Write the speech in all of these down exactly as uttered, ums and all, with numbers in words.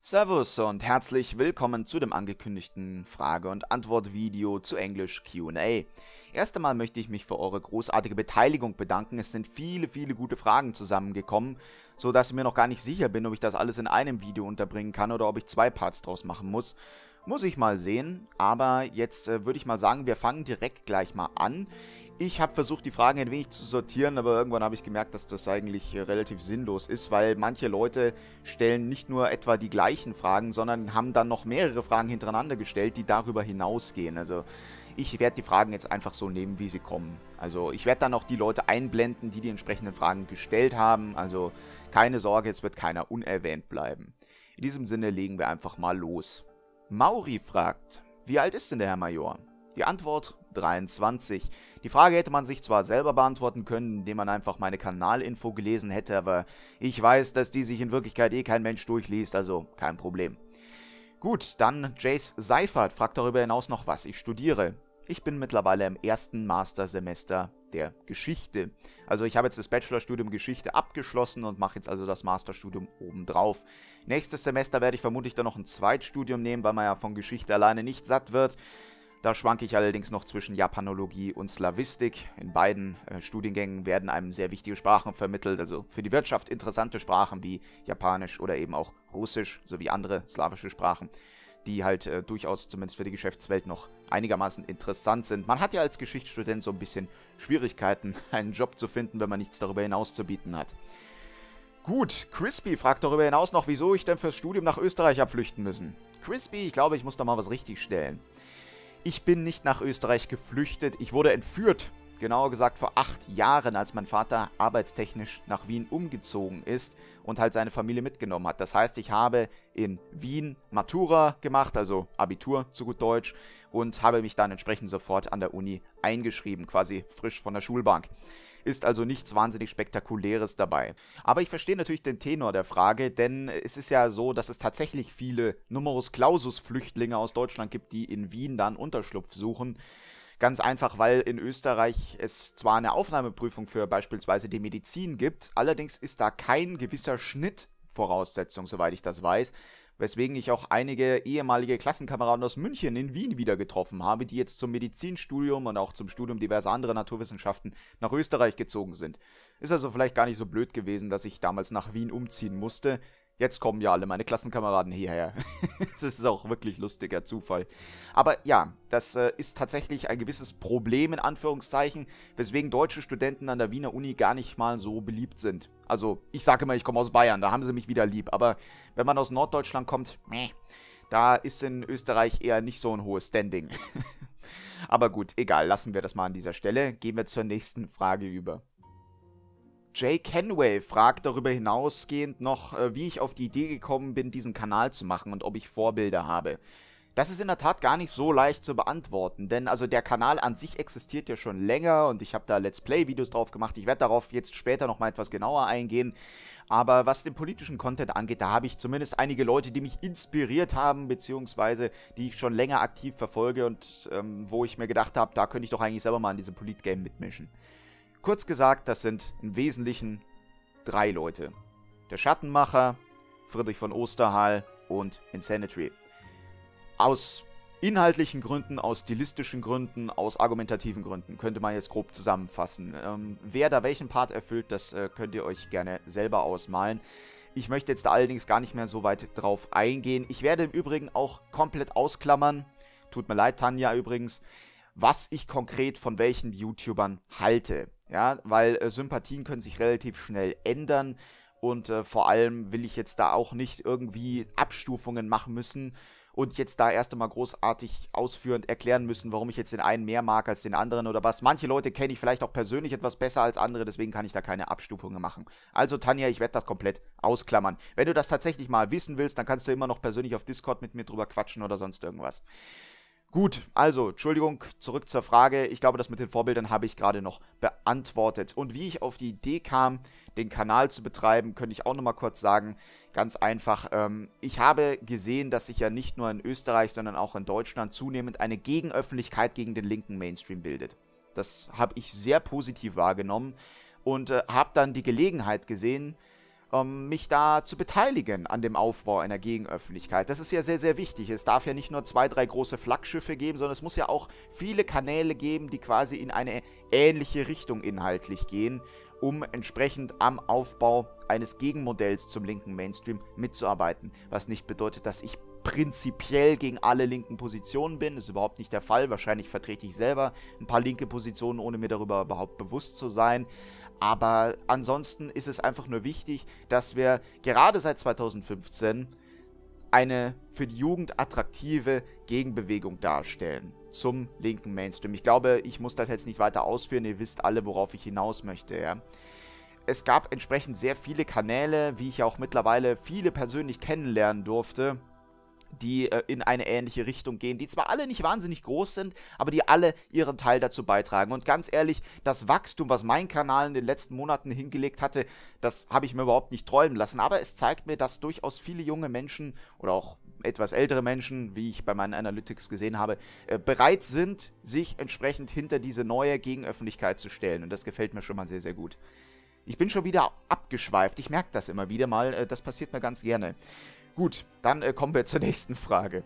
Servus und herzlich willkommen zu dem angekündigten Frage- und Antwort-Video zu Englisch Q und A. Erst einmal möchte ich mich für eure großartige Beteiligung bedanken. Es sind viele, viele gute Fragen zusammengekommen, so dass ich mir noch gar nicht sicher bin, ob ich das alles in einem Video unterbringen kann oder ob ich zwei Parts draus machen muss. Muss ich mal sehen, aber jetzt äh, würde ich mal sagen, wir fangen direkt gleich mal an. Ich habe versucht, die Fragen ein wenig zu sortieren, aber irgendwann habe ich gemerkt, dass das eigentlich äh, relativ sinnlos ist, weil manche Leute stellen nicht nur etwa die gleichen Fragen, sondern haben dann noch mehrere Fragen hintereinander gestellt, die darüber hinausgehen. Also ich werde die Fragen jetzt einfach so nehmen, wie sie kommen. Also ich werde dann auch die Leute einblenden, die die entsprechenden Fragen gestellt haben. Also keine Sorge, es wird keiner unerwähnt bleiben. In diesem Sinne legen wir einfach mal los. Mauri fragt, wie alt ist denn der Herr Major? Die Antwort dreiundzwanzig. Die Frage hätte man sich zwar selber beantworten können, indem man einfach meine Kanalinfo gelesen hätte, aber ich weiß, dass die sich in Wirklichkeit eh kein Mensch durchliest, also kein Problem. Gut, dann Jace Seifert fragt darüber hinaus noch was. Ich studiere. Ich bin mittlerweile im ersten Mastersemester der Geschichte. Also ich habe jetzt das Bachelorstudium Geschichte abgeschlossen und mache jetzt also das Masterstudium obendrauf. Nächstes Semester werde ich vermutlich dann noch ein Zweitstudium nehmen, weil man ja von Geschichte alleine nicht satt wird. Da schwanke ich allerdings noch zwischen Japanologie und Slawistik. In beiden äh, Studiengängen werden einem sehr wichtige Sprachen vermittelt, also für die Wirtschaft interessante Sprachen wie Japanisch oder eben auch Russisch sowie andere slawische Sprachen, die halt äh, durchaus zumindest für die Geschäftswelt noch einigermaßen interessant sind. Man hat ja als Geschichtsstudent so ein bisschen Schwierigkeiten, einen Job zu finden, wenn man nichts darüber hinaus zu bieten hat. Gut, Crispy fragt darüber hinaus noch, wieso ich denn fürs Studium nach Österreich habe flüchten müssen. Crispy, ich glaube, ich muss da mal was richtig stellen. Ich bin nicht nach Österreich geflüchtet, ich wurde entführt. Genauer gesagt vor acht Jahren, als mein Vater arbeitstechnisch nach Wien umgezogen ist und halt seine Familie mitgenommen hat. Das heißt, ich habe in Wien Matura gemacht, also Abitur zu gut Deutsch, und habe mich dann entsprechend sofort an der Uni eingeschrieben, quasi frisch von der Schulbank. Ist also nichts wahnsinnig Spektakuläres dabei. Aber ich verstehe natürlich den Tenor der Frage, denn es ist ja so, dass es tatsächlich viele Numerus Clausus-Flüchtlinge aus Deutschland gibt, die in Wien dann Unterschlupf suchen. Ganz einfach, weil in Österreich es zwar eine Aufnahmeprüfung für beispielsweise die Medizin gibt, allerdings ist da kein gewisser Schnitt Voraussetzung, soweit ich das weiß, weswegen ich auch einige ehemalige Klassenkameraden aus München in Wien wieder getroffen habe, die jetzt zum Medizinstudium und auch zum Studium diverser anderer Naturwissenschaften nach Österreich gezogen sind. Ist also vielleicht gar nicht so blöd gewesen, dass ich damals nach Wien umziehen musste. Jetzt kommen ja alle meine Klassenkameraden hierher. Das ist auch wirklich lustiger Zufall. Aber ja, das äh, ist tatsächlich ein gewisses Problem in Anführungszeichen, weswegen deutsche Studenten an der Wiener Uni gar nicht mal so beliebt sind. Also, ich sage immer, ich komme aus Bayern, da haben sie mich wieder lieb. Aber wenn man aus Norddeutschland kommt, meh, da ist in Österreich eher nicht so ein hohes Standing. Aber gut, egal, lassen wir das mal an dieser Stelle. Gehen wir zur nächsten Frage über. Jay Kenway fragt darüber hinausgehend noch, äh, wie ich auf die Idee gekommen bin, diesen Kanal zu machen und ob ich Vorbilder habe. Das ist in der Tat gar nicht so leicht zu beantworten, denn also der Kanal an sich existiert ja schon länger und ich habe da Let's Play-Videos drauf gemacht. Ich werde darauf jetzt später noch mal etwas genauer eingehen. Aber was den politischen Content angeht, da habe ich zumindest einige Leute, die mich inspiriert haben, beziehungsweise die ich schon länger aktiv verfolge und ähm, wo ich mir gedacht habe, da könnte ich doch eigentlich selber mal in diesem Polit-Game mitmischen. Kurz gesagt, das sind im Wesentlichen drei Leute. Der Schattenmacher, Friedrich von Osterhal und Insanitary. Aus inhaltlichen Gründen, aus stilistischen Gründen, aus argumentativen Gründen könnte man jetzt grob zusammenfassen. Ähm, wer da welchen Part erfüllt, das äh, könnt ihr euch gerne selber ausmalen. Ich möchte jetzt da allerdings gar nicht mehr so weit drauf eingehen. Ich werde im Übrigen auch komplett ausklammern, tut mir leid, Tanja übrigens, was ich konkret von welchen YouTubern halte. Ja, weil äh, Sympathien können sich relativ schnell ändern und äh, vor allem will ich jetzt da auch nicht irgendwie Abstufungen machen müssen und jetzt da erst einmal großartig ausführend erklären müssen, warum ich jetzt den einen mehr mag als den anderen oder was. Manche Leute kenne ich vielleicht auch persönlich etwas besser als andere, deswegen kann ich da keine Abstufungen machen. Also Tanja, ich werde das komplett ausklammern. Wenn du das tatsächlich mal wissen willst, dann kannst du immer noch persönlich auf Discord mit mir drüber quatschen oder sonst irgendwas. Gut, also, Entschuldigung, zurück zur Frage. Ich glaube, das mit den Vorbildern habe ich gerade noch beantwortet. Und wie ich auf die Idee kam, den Kanal zu betreiben, könnte ich auch nochmal kurz sagen. Ganz einfach, ähm, ich habe gesehen, dass sich ja nicht nur in Österreich, sondern auch in Deutschland zunehmend eine Gegenöffentlichkeit gegen den linken Mainstream bildet. Das habe ich sehr positiv wahrgenommen und äh, habe dann die Gelegenheit gesehen, ähm, mich da zu beteiligen an dem Aufbau einer Gegenöffentlichkeit. Das ist ja sehr, sehr wichtig. Es darf ja nicht nur zwei, drei große Flaggschiffe geben, sondern es muss ja auch viele Kanäle geben, die quasi in eine ähnliche Richtung inhaltlich gehen, um entsprechend am Aufbau eines Gegenmodells zum linken Mainstream mitzuarbeiten. Was nicht bedeutet, dass ich prinzipiell gegen alle linken Positionen bin. Das ist überhaupt nicht der Fall. Wahrscheinlich vertrete ich selber ein paar linke Positionen, ohne mir darüber überhaupt bewusst zu sein. Aber ansonsten ist es einfach nur wichtig, dass wir gerade seit zweitausendfünfzehn eine für die Jugend attraktive Gegenbewegung darstellen zum linken Mainstream. Ich glaube, ich muss das jetzt nicht weiter ausführen. Ihr wisst alle, worauf ich hinaus möchte, ja. Es gab entsprechend sehr viele Kanäle, wie ich auch mittlerweile viele persönlich kennenlernen durfte, die äh, in eine ähnliche Richtung gehen, die zwar alle nicht wahnsinnig groß sind, aber die alle ihren Teil dazu beitragen. Und ganz ehrlich, das Wachstum, was mein Kanal in den letzten Monaten hingelegt hatte, das habe ich mir überhaupt nicht träumen lassen. Aber es zeigt mir, dass durchaus viele junge Menschen oder auch etwas ältere Menschen, wie ich bei meinen Analytics gesehen habe, äh, bereit sind, sich entsprechend hinter diese neue Gegenöffentlichkeit zu stellen. Und das gefällt mir schon mal sehr, sehr gut. Ich bin schon wieder abgeschweift. Ich merke das immer wieder mal. Äh, das passiert mir ganz gerne. Gut, dann äh, kommen wir zur nächsten Frage.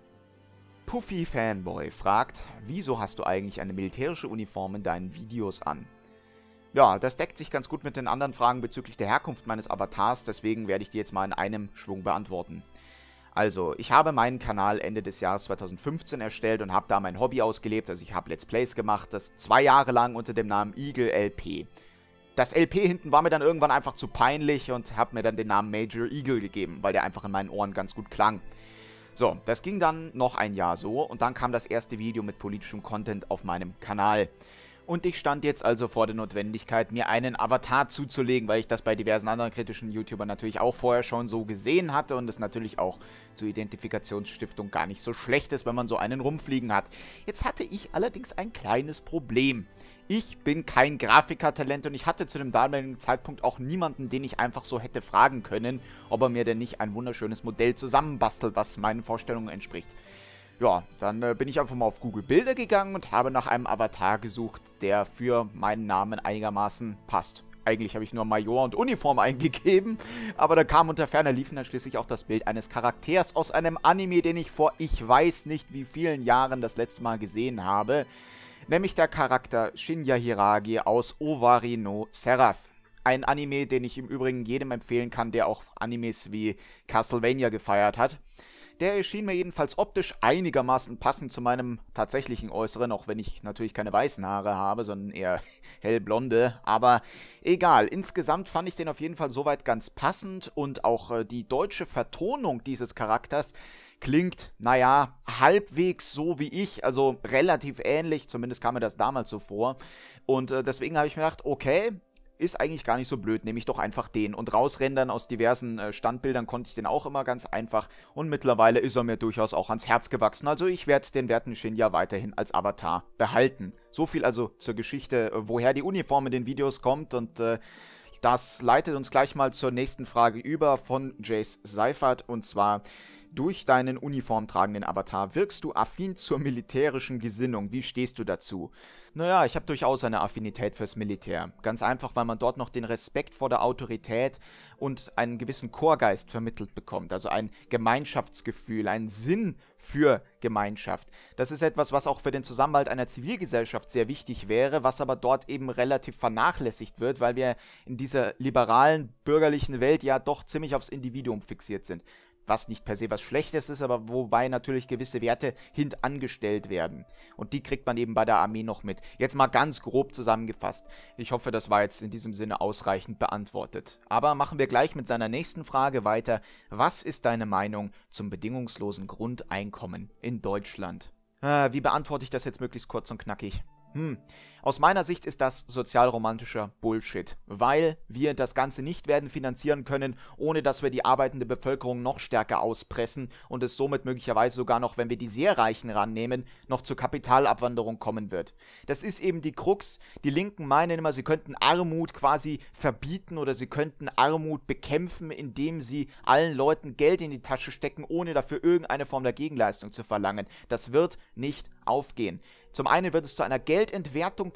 Puffy Fanboy fragt, wieso hast du eigentlich eine militärische Uniform in deinen Videos an? Ja, das deckt sich ganz gut mit den anderen Fragen bezüglich der Herkunft meines Avatars, deswegen werde ich die jetzt mal in einem Schwung beantworten. Also, ich habe meinen Kanal Ende des Jahres zweitausendfünfzehn erstellt und habe da mein Hobby ausgelebt, also ich habe Let's Plays gemacht, das zwei Jahre lang unter dem Namen Eagle L P. Das L P hinten war mir dann irgendwann einfach zu peinlich und habe mir dann den Namen Major Eagle gegeben, weil der einfach in meinen Ohren ganz gut klang. So, das ging dann noch ein Jahr so und dann kam das erste Video mit politischem Content auf meinem Kanal. Und ich stand jetzt also vor der Notwendigkeit, mir einen Avatar zuzulegen, weil ich das bei diversen anderen kritischen YouTubern natürlich auch vorher schon so gesehen hatte und es natürlich auch zur Identifikationsstiftung gar nicht so schlecht ist, wenn man so einen rumfliegen hat. Jetzt hatte ich allerdings ein kleines Problem. Ich bin kein Grafikertalent und ich hatte zu dem damaligen Zeitpunkt auch niemanden, den ich einfach so hätte fragen können, ob er mir denn nicht ein wunderschönes Modell zusammenbastelt, was meinen Vorstellungen entspricht. Ja, dann äh, bin ich einfach mal auf Google Bilder gegangen und habe nach einem Avatar gesucht, der für meinen Namen einigermaßen passt. Eigentlich habe ich nur Major und Uniform eingegeben, aber da kam unter ferner liefen dann schließlich auch das Bild eines Charakters aus einem Anime, den ich vor ich weiß nicht wie vielen Jahren das letzte Mal gesehen habe. Nämlich der Charakter Shinya Hiragi aus Owari no Seraph. Ein Anime, den ich im Übrigen jedem empfehlen kann, der auch Animes wie Castlevania gefeiert hat. Der erschien mir jedenfalls optisch einigermaßen passend zu meinem tatsächlichen Äußeren, auch wenn ich natürlich keine weißen Haare habe, sondern eher hellblonde. Aber egal, insgesamt fand ich den auf jeden Fall soweit ganz passend und auch äh, die deutsche Vertonung dieses Charakters klingt, naja, halbwegs so wie ich, also relativ ähnlich, zumindest kam mir das damals so vor. Und äh, deswegen habe ich mir gedacht, okay, ist eigentlich gar nicht so blöd, nehme ich doch einfach den. Und rausrendern aus diversen äh, Standbildern konnte ich den auch immer ganz einfach. Und mittlerweile ist er mir durchaus auch ans Herz gewachsen. Also ich werde den werten Shinya weiterhin als Avatar behalten. So viel also zur Geschichte, äh, woher die Uniform in den Videos kommt. Und äh, das leitet uns gleich mal zur nächsten Frage über von Jace Seifert. Und zwar: Durch deinen uniformtragenden Avatar wirkst du affin zur militärischen Gesinnung. Wie stehst du dazu? Naja, ich habe durchaus eine Affinität fürs Militär. Ganz einfach, weil man dort noch den Respekt vor der Autorität und einen gewissen Chorgeist vermittelt bekommt. Also ein Gemeinschaftsgefühl, einen Sinn für Gemeinschaft. Das ist etwas, was auch für den Zusammenhalt einer Zivilgesellschaft sehr wichtig wäre, was aber dort eben relativ vernachlässigt wird, weil wir in dieser liberalen, bürgerlichen Welt ja doch ziemlich aufs Individuum fixiert sind. Was nicht per se was Schlechtes ist, aber wobei natürlich gewisse Werte hintangestellt werden. Und die kriegt man eben bei der Armee noch mit. Jetzt mal ganz grob zusammengefasst. Ich hoffe, das war jetzt in diesem Sinne ausreichend beantwortet. Aber machen wir gleich mit seiner nächsten Frage weiter. Was ist deine Meinung zum bedingungslosen Grundeinkommen in Deutschland? Äh, wie beantworte ich das jetzt möglichst kurz und knackig? Hm, aus meiner Sicht ist das sozialromantischer Bullshit, weil wir das Ganze nicht werden finanzieren können, ohne dass wir die arbeitende Bevölkerung noch stärker auspressen und es somit möglicherweise sogar noch, wenn wir die sehr Reichen rannehmen, noch zur Kapitalabwanderung kommen wird. Das ist eben die Krux. Die Linken meinen immer, sie könnten Armut quasi verbieten oder sie könnten Armut bekämpfen, indem sie allen Leuten Geld in die Tasche stecken, ohne dafür irgendeine Form der Gegenleistung zu verlangen. Das wird nicht aufgehen. Zum einen wird es zu einer Geldentwertung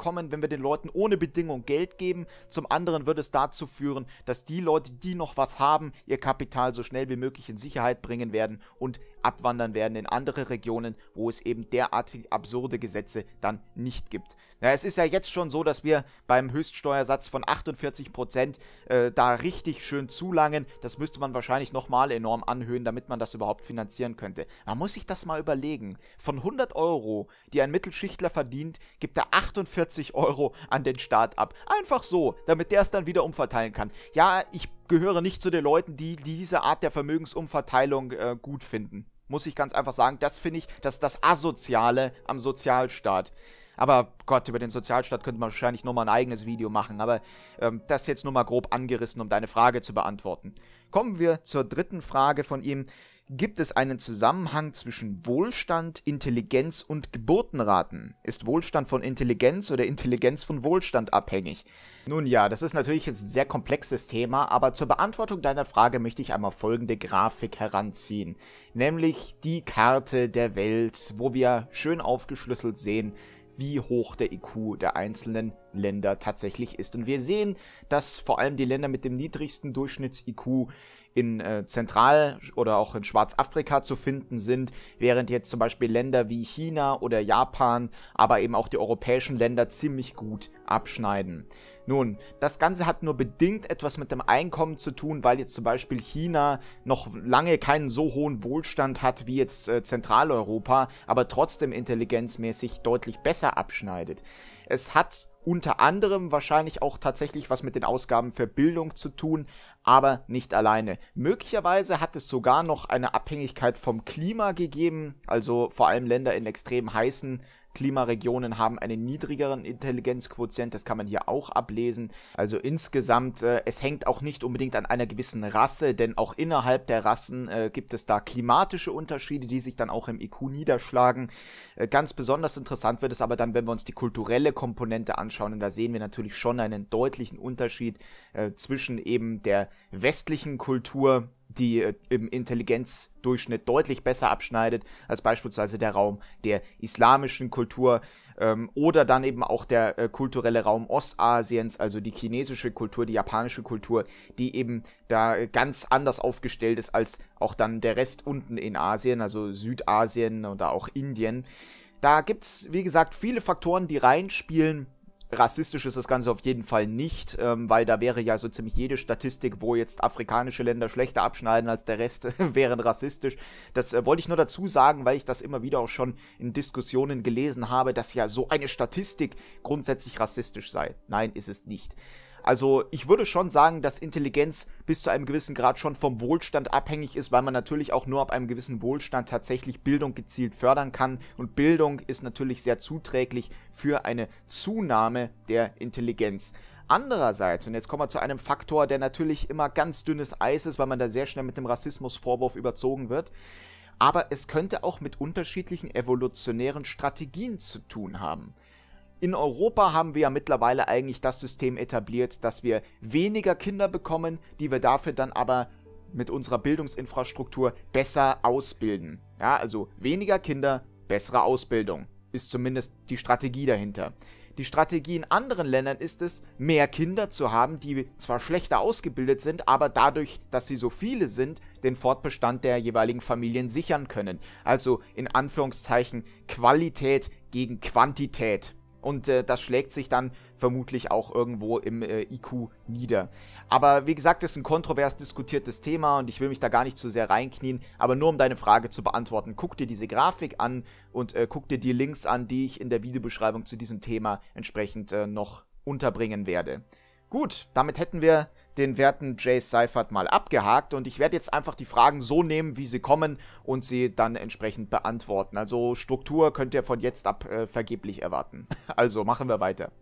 kommen, wenn wir den Leuten ohne Bedingung Geld geben. Zum anderen wird es dazu führen, dass die Leute, die noch was haben, ihr Kapital so schnell wie möglich in Sicherheit bringen werden und abwandern werden in andere Regionen, wo es eben derartig absurde Gesetze dann nicht gibt. Ja, es ist ja jetzt schon so, dass wir beim Höchststeuersatz von achtundvierzig Prozent äh, da richtig schön zulangen. Das müsste man wahrscheinlich nochmal enorm anhöhen, damit man das überhaupt finanzieren könnte. Man muss sich das mal überlegen. Von hundert Euro, die ein Mittelschichtler verdient, gibt er achtundvierzig Euro an den Staat ab. Einfach so, damit der es dann wieder umverteilen kann. Ja, ich gehöre nicht zu den Leuten, die, die diese Art der Vermögensumverteilung äh, gut finden. Muss ich ganz einfach sagen. Das finde ich, das ist das Asoziale am Sozialstaat. Aber Gott, über den Sozialstaat könnte man wahrscheinlich nochmal ein eigenes Video machen. Aber ähm, das jetzt nur mal grob angerissen, um deine Frage zu beantworten. Kommen wir zur dritten Frage von ihm. Gibt es einen Zusammenhang zwischen Wohlstand, Intelligenz und Geburtenraten? Ist Wohlstand von Intelligenz oder Intelligenz von Wohlstand abhängig? Nun ja, das ist natürlich jetzt ein sehr komplexes Thema, aber zur Beantwortung deiner Frage möchte ich einmal folgende Grafik heranziehen. Nämlich die Karte der Welt, wo wir schön aufgeschlüsselt sehen, wie hoch der I Q der einzelnen Länder tatsächlich ist. Und wir sehen, dass vor allem die Länder mit dem niedrigsten Durchschnitts-I Q in äh, Zentral- oder auch in Schwarzafrika zu finden sind, während jetzt zum Beispiel Länder wie China oder Japan, aber eben auch die europäischen Länder ziemlich gut abschneiden. Nun, das Ganze hat nur bedingt etwas mit dem Einkommen zu tun, weil jetzt zum Beispiel China noch lange keinen so hohen Wohlstand hat wie jetzt äh, Zentraleuropa, aber trotzdem intelligenzmäßig deutlich besser abschneidet. Es hat unter anderem wahrscheinlich auch tatsächlich was mit den Ausgaben für Bildung zu tun, aber nicht alleine. Möglicherweise hat es sogar noch eine Abhängigkeit vom Klima gegeben, also vor allem Länder in extrem heißen Klimaregionen haben einen niedrigeren Intelligenzquotient, das kann man hier auch ablesen. Also insgesamt, äh, es hängt auch nicht unbedingt an einer gewissen Rasse, denn auch innerhalb der Rassen äh, gibt es da klimatische Unterschiede, die sich dann auch im I Q niederschlagen. Äh, ganz besonders interessant wird es aber dann, wenn wir uns die kulturelle Komponente anschauen, und da sehen wir natürlich schon einen deutlichen Unterschied äh, zwischen eben der westlichen Kultur, die äh, im Intelligenzdurchschnitt deutlich besser abschneidet als beispielsweise der Raum der islamischen Kultur ähm, oder dann eben auch der äh, kulturelle Raum Ostasiens, also die chinesische Kultur, die japanische Kultur, die eben da ganz anders aufgestellt ist als auch dann der Rest unten in Asien, also Südasien oder auch Indien. Da gibt es, wie gesagt, viele Faktoren, die reinspielen. Rassistisch ist das Ganze auf jeden Fall nicht, ähm, weil da wäre ja so ziemlich jede Statistik, wo jetzt afrikanische Länder schlechter abschneiden als der Rest, wären rassistisch. Das äh, wollte ich nur dazu sagen, weil ich das immer wieder auch schon in Diskussionen gelesen habe, dass ja so eine Statistik grundsätzlich rassistisch sei. Nein, ist es nicht. Also ich würde schon sagen, dass Intelligenz bis zu einem gewissen Grad schon vom Wohlstand abhängig ist, weil man natürlich auch nur ab einem gewissen Wohlstand tatsächlich Bildung gezielt fördern kann. Und Bildung ist natürlich sehr zuträglich für eine Zunahme der Intelligenz. Andererseits, und jetzt kommen wir zu einem Faktor, der natürlich immer ganz dünnes Eis ist, weil man da sehr schnell mit dem Rassismusvorwurf überzogen wird, aber es könnte auch mit unterschiedlichen evolutionären Strategien zu tun haben. In Europa haben wir ja mittlerweile eigentlich das System etabliert, dass wir weniger Kinder bekommen, die wir dafür dann aber mit unserer Bildungsinfrastruktur besser ausbilden. Ja, also weniger Kinder, bessere Ausbildung ist zumindest die Strategie dahinter. Die Strategie in anderen Ländern ist es, mehr Kinder zu haben, die zwar schlechter ausgebildet sind, aber dadurch, dass sie so viele sind, den Fortbestand der jeweiligen Familien sichern können. Also in Anführungszeichen Qualität gegen Quantität. Und äh, das schlägt sich dann vermutlich auch irgendwo im äh, I Q nieder. Aber wie gesagt, das ist ein kontrovers diskutiertes Thema und ich will mich da gar nicht zu sehr reinknien. Aber nur um deine Frage zu beantworten, guck dir diese Grafik an und äh, guck dir die Links an, die ich in der Videobeschreibung zu diesem Thema entsprechend äh, noch unterbringen werde. Gut, damit hätten wir den werten Jay Seifert mal abgehakt und ich werde jetzt einfach die Fragen so nehmen, wie sie kommen und sie dann entsprechend beantworten. Also Struktur könnt ihr von jetzt ab äh, vergeblich erwarten. Also machen wir weiter.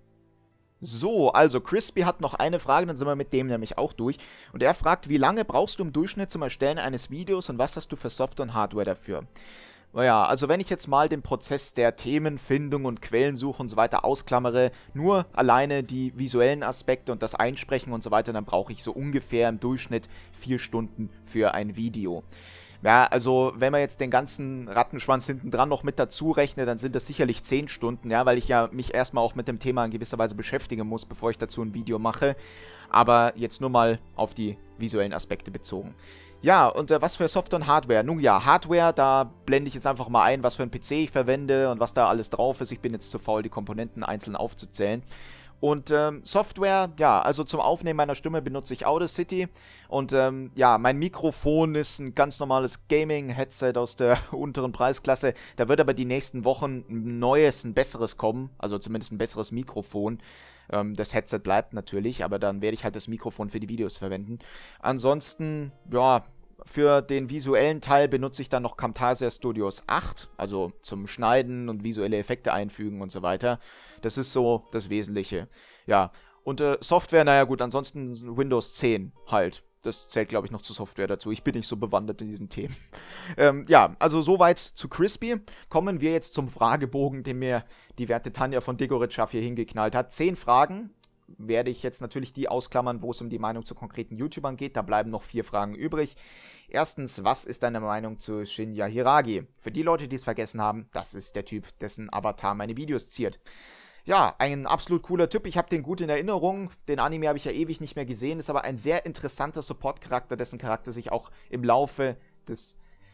So, also Crispy hat noch eine Frage, dann sind wir mit dem nämlich auch durch. Und er fragt, wie lange brauchst du im Durchschnitt zum Erstellen eines Videos und was hast du für Software und Hardware dafür? Naja, also wenn ich jetzt mal den Prozess der Themenfindung und Quellensuche und so weiter ausklammere, nur alleine die visuellen Aspekte und das Einsprechen und so weiter, dann brauche ich so ungefähr im Durchschnitt vier Stunden für ein Video. Ja, also wenn man jetzt den ganzen Rattenschwanz hinten dran noch mit dazu rechnet, dann sind das sicherlich zehn Stunden, ja, weil ich ja mich erstmal auch mit dem Thema in gewisser Weise beschäftigen muss, bevor ich dazu ein Video mache. Aber jetzt nur mal auf die visuellen Aspekte bezogen. Ja, und äh, was für Software und Hardware? Nun ja, Hardware, da blende ich jetzt einfach mal ein, was für ein P C ich verwende und was da alles drauf ist. Ich bin jetzt zu faul, die Komponenten einzeln aufzuzählen. Und ähm, Software, ja, also zum Aufnehmen meiner Stimme benutze ich Audacity. Und ähm, ja, mein Mikrofon ist ein ganz normales Gaming-Headset aus der unteren Preisklasse. Da wird aber die nächsten Wochen ein neues, ein besseres kommen. Also zumindest ein besseres Mikrofon. Ähm, das Headset bleibt natürlich, aber dann werde ich halt das Mikrofon für die Videos verwenden. Ansonsten, ja, für den visuellen Teil benutze ich dann noch Camtasia Studios acht, also zum Schneiden und visuelle Effekte einfügen und so weiter. Das ist so das Wesentliche. Ja, und äh, Software, naja gut, ansonsten Windows zehn halt. Das zählt, glaube ich, noch zur Software dazu. Ich bin nicht so bewandert in diesen Themen. ähm, ja, also soweit zu Crispy. Kommen wir jetzt zum Fragebogen, den mir die werte Tanja von Degoritschaf hier hingeknallt hat. Zehn Fragen. Werde ich jetzt natürlich die ausklammern, wo es um die Meinung zu konkreten YouTubern geht. Da bleiben noch vier Fragen übrig. Erstens, was ist deine Meinung zu Shinya Hiragi? Für die Leute, die es vergessen haben, das ist der Typ, dessen Avatar meine Videos ziert. Ja, ein absolut cooler Typ. Ich habe den gut in Erinnerung. Den Anime habe ich ja ewig nicht mehr gesehen. Ist aber ein sehr interessanter Support-Charakter, dessen Charakter sich auch im Laufe des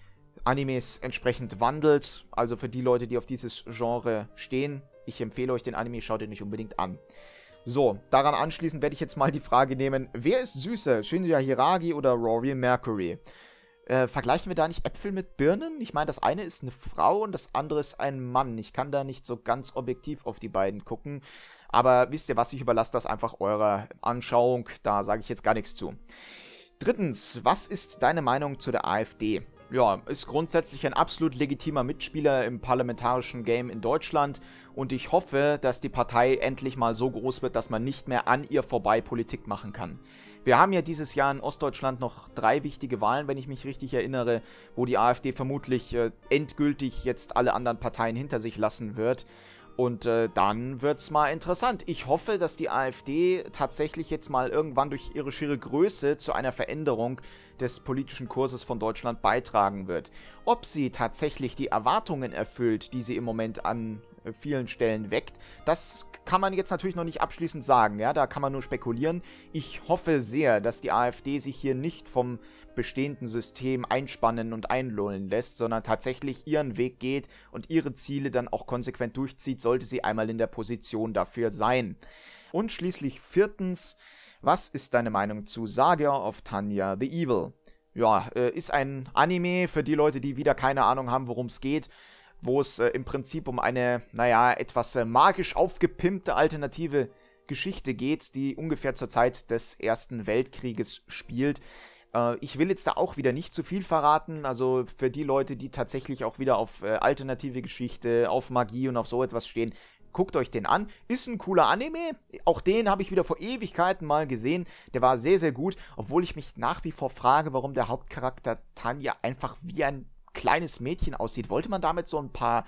Animes entsprechend wandelt. Also für die Leute, die auf dieses Genre stehen, ich empfehle euch den Anime, schaut ihn nicht unbedingt an. So, daran anschließend werde ich jetzt mal die Frage nehmen, wer ist süßer, Shinya Hiragi oder Rory Mercury? Äh, vergleichen wir da nicht Äpfel mit Birnen? Ich meine, das eine ist eine Frau und das andere ist ein Mann. Ich kann da nicht so ganz objektiv auf die beiden gucken. Aber wisst ihr was, ich überlasse das einfach eurer Anschauung. Da sage ich jetzt gar nichts zu. Drittens, was ist deine Meinung zu der AfD? Ja, ist grundsätzlich ein absolut legitimer Mitspieler im parlamentarischen Game in Deutschland und ich hoffe, dass die Partei endlich mal so groß wird, dass man nicht mehr an ihr vorbei Politik machen kann. Wir haben ja dieses Jahr in Ostdeutschland noch drei wichtige Wahlen, wenn ich mich richtig erinnere, wo die AfD vermutlich äh, endgültig jetzt alle anderen Parteien hinter sich lassen wird. Und äh, dann wird's mal interessant. Ich hoffe, dass die AfD tatsächlich jetzt mal irgendwann durch ihre schiere Größe zu einer Veränderung des politischen Kurses von Deutschland beitragen wird. Ob sie tatsächlich die Erwartungen erfüllt, die sie im Moment an äh, vielen Stellen weckt, das kann man jetzt natürlich noch nicht abschließend sagen. Ja, da kann man nur spekulieren. Ich hoffe sehr, dass die AfD sich hier nicht vom bestehenden System einspannen und einlullen lässt, sondern tatsächlich ihren Weg geht und ihre Ziele dann auch konsequent durchzieht, sollte sie einmal in der Position dafür sein. Und schließlich viertens, was ist deine Meinung zu Saga of Tanya the Evil? Ja, äh, ist ein Anime für die Leute, die wieder keine Ahnung haben, worum es geht, wo es äh, im Prinzip um eine, naja, etwas äh, magisch aufgepimpte alternative Geschichte geht, die ungefähr zur Zeit des Ersten Weltkrieges spielt. Ich will jetzt da auch wieder nicht zu viel verraten, also für die Leute, die tatsächlich auch wieder auf äh, alternative Geschichte, auf Magie und auf so etwas stehen, guckt euch den an. Ist ein cooler Anime, auch den habe ich wieder vor Ewigkeiten mal gesehen, der war sehr, sehr gut, obwohl ich mich nach wie vor frage, warum der Hauptcharakter Tanya einfach wie ein kleines Mädchen aussieht. Wollte man damit so ein paar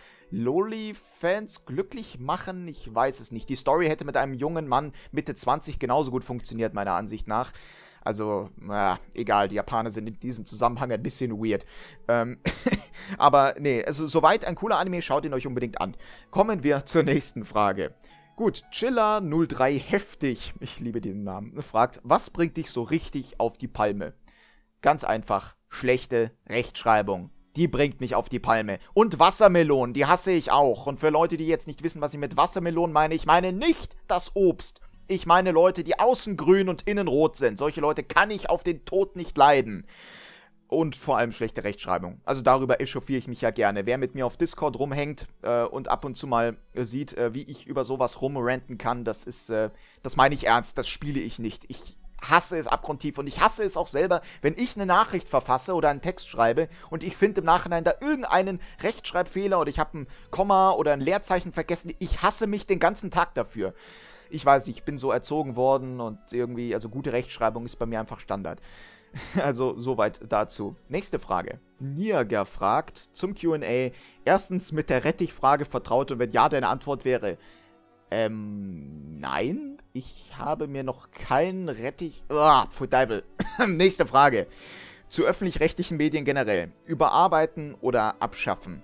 Loli-Fans glücklich machen? Ich weiß es nicht. Die Story hätte mit einem jungen Mann Mitte zwanzig genauso gut funktioniert, meiner Ansicht nach. Also, naja, egal, die Japaner sind in diesem Zusammenhang ein bisschen weird. Ähm, aber nee, also soweit ein cooler Anime, schaut ihn euch unbedingt an. Kommen wir zur nächsten Frage. Gut, Chilla null drei Heftig, ich liebe diesen Namen, fragt, was bringt dich so richtig auf die Palme? Ganz einfach, schlechte Rechtschreibung. Die bringt mich auf die Palme. Und Wassermelonen, die hasse ich auch. Und für Leute, die jetzt nicht wissen, was ich mit Wassermelonen meine, ich meine nicht das Obst. Ich meine Leute, die außen grün und innen rot sind. Solche Leute kann ich auf den Tod nicht leiden. Und vor allem schlechte Rechtschreibung. Also darüber echauffiere ich mich ja gerne. Wer mit mir auf Discord rumhängt äh, und ab und zu mal äh, sieht, äh, wie ich über sowas rumranten kann, das ist, äh, das meine ich ernst, das spiele ich nicht. Ich hasse es abgrundtief und ich hasse es auch selber, wenn ich eine Nachricht verfasse oder einen Text schreibe und ich finde im Nachhinein da irgendeinen Rechtschreibfehler oder ich habe ein Komma oder ein Leerzeichen vergessen. Ich hasse mich den ganzen Tag dafür. Ich weiß nicht, ich bin so erzogen worden und irgendwie, also gute Rechtschreibung ist bei mir einfach Standard. Also, soweit dazu. Nächste Frage. Niaga fragt zum Q und A, erstens mit der Rettichfrage vertraut und wenn ja, deine Antwort wäre, ähm, nein, ich habe mir noch keinen Rettich... Ah, oh, Teufel. Nächste Frage. Zu öffentlich-rechtlichen Medien generell. Überarbeiten oder abschaffen?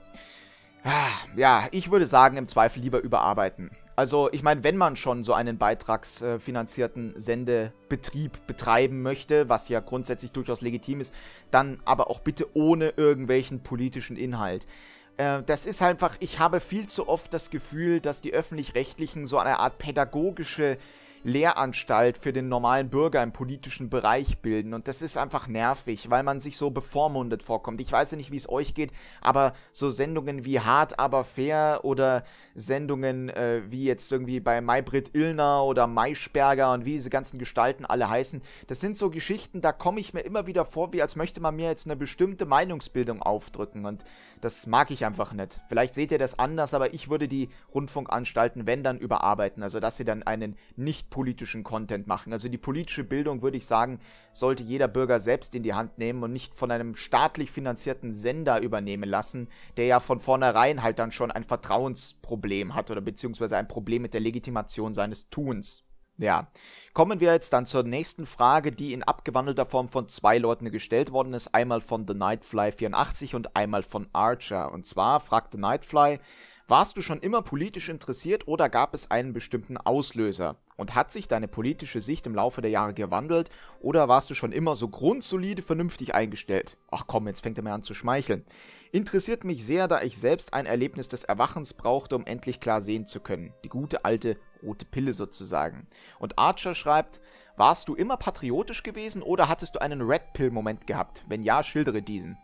Ja, ich würde sagen, im Zweifel lieber überarbeiten. Also, ich meine, wenn man schon so einen beitragsfinanzierten Sendebetrieb betreiben möchte, was ja grundsätzlich durchaus legitim ist, dann aber auch bitte ohne irgendwelchen politischen Inhalt. Äh, das ist einfach, ich habe viel zu oft das Gefühl, dass die Öffentlich-Rechtlichen so eine Art pädagogische Lehranstalt für den normalen Bürger im politischen Bereich bilden. Und das ist einfach nervig, weil man sich so bevormundet vorkommt. Ich weiß ja nicht, wie es euch geht, aber so Sendungen wie Hart aber fair oder Sendungen äh, wie jetzt irgendwie bei Maybrit Illner oder Maischberger und wie diese ganzen Gestalten alle heißen, das sind so Geschichten, da komme ich mir immer wieder vor, wie als möchte man mir jetzt eine bestimmte Meinungsbildung aufdrücken. Und das mag ich einfach nicht. Vielleicht seht ihr das anders, aber ich würde die Rundfunkanstalten, wenn dann, überarbeiten. Also, dass sie dann einen nicht politischen Content machen. Also die politische Bildung, würde ich sagen, sollte jeder Bürger selbst in die Hand nehmen und nicht von einem staatlich finanzierten Sender übernehmen lassen, der ja von vornherein halt dann schon ein Vertrauensproblem hat oder beziehungsweise ein Problem mit der Legitimation seines Tuns. Ja, kommen wir jetzt dann zur nächsten Frage, die in abgewandelter Form von zwei Leuten gestellt worden ist. Einmal von The Nightfly vierundachtzig und einmal von Archer. Und zwar fragt The Nightfly: Warst du schon immer politisch interessiert oder gab es einen bestimmten Auslöser? Und hat sich deine politische Sicht im Laufe der Jahre gewandelt oder warst du schon immer so grundsolide vernünftig eingestellt? Ach komm, jetzt fängt er mir an zu schmeicheln. Interessiert mich sehr, da ich selbst ein Erlebnis des Erwachens brauchte, um endlich klar sehen zu können. Die gute alte rote Pille sozusagen. Und Archer schreibt: Warst du immer patriotisch gewesen oder hattest du einen Red Pill-Moment gehabt? Wenn ja, schildere diesen.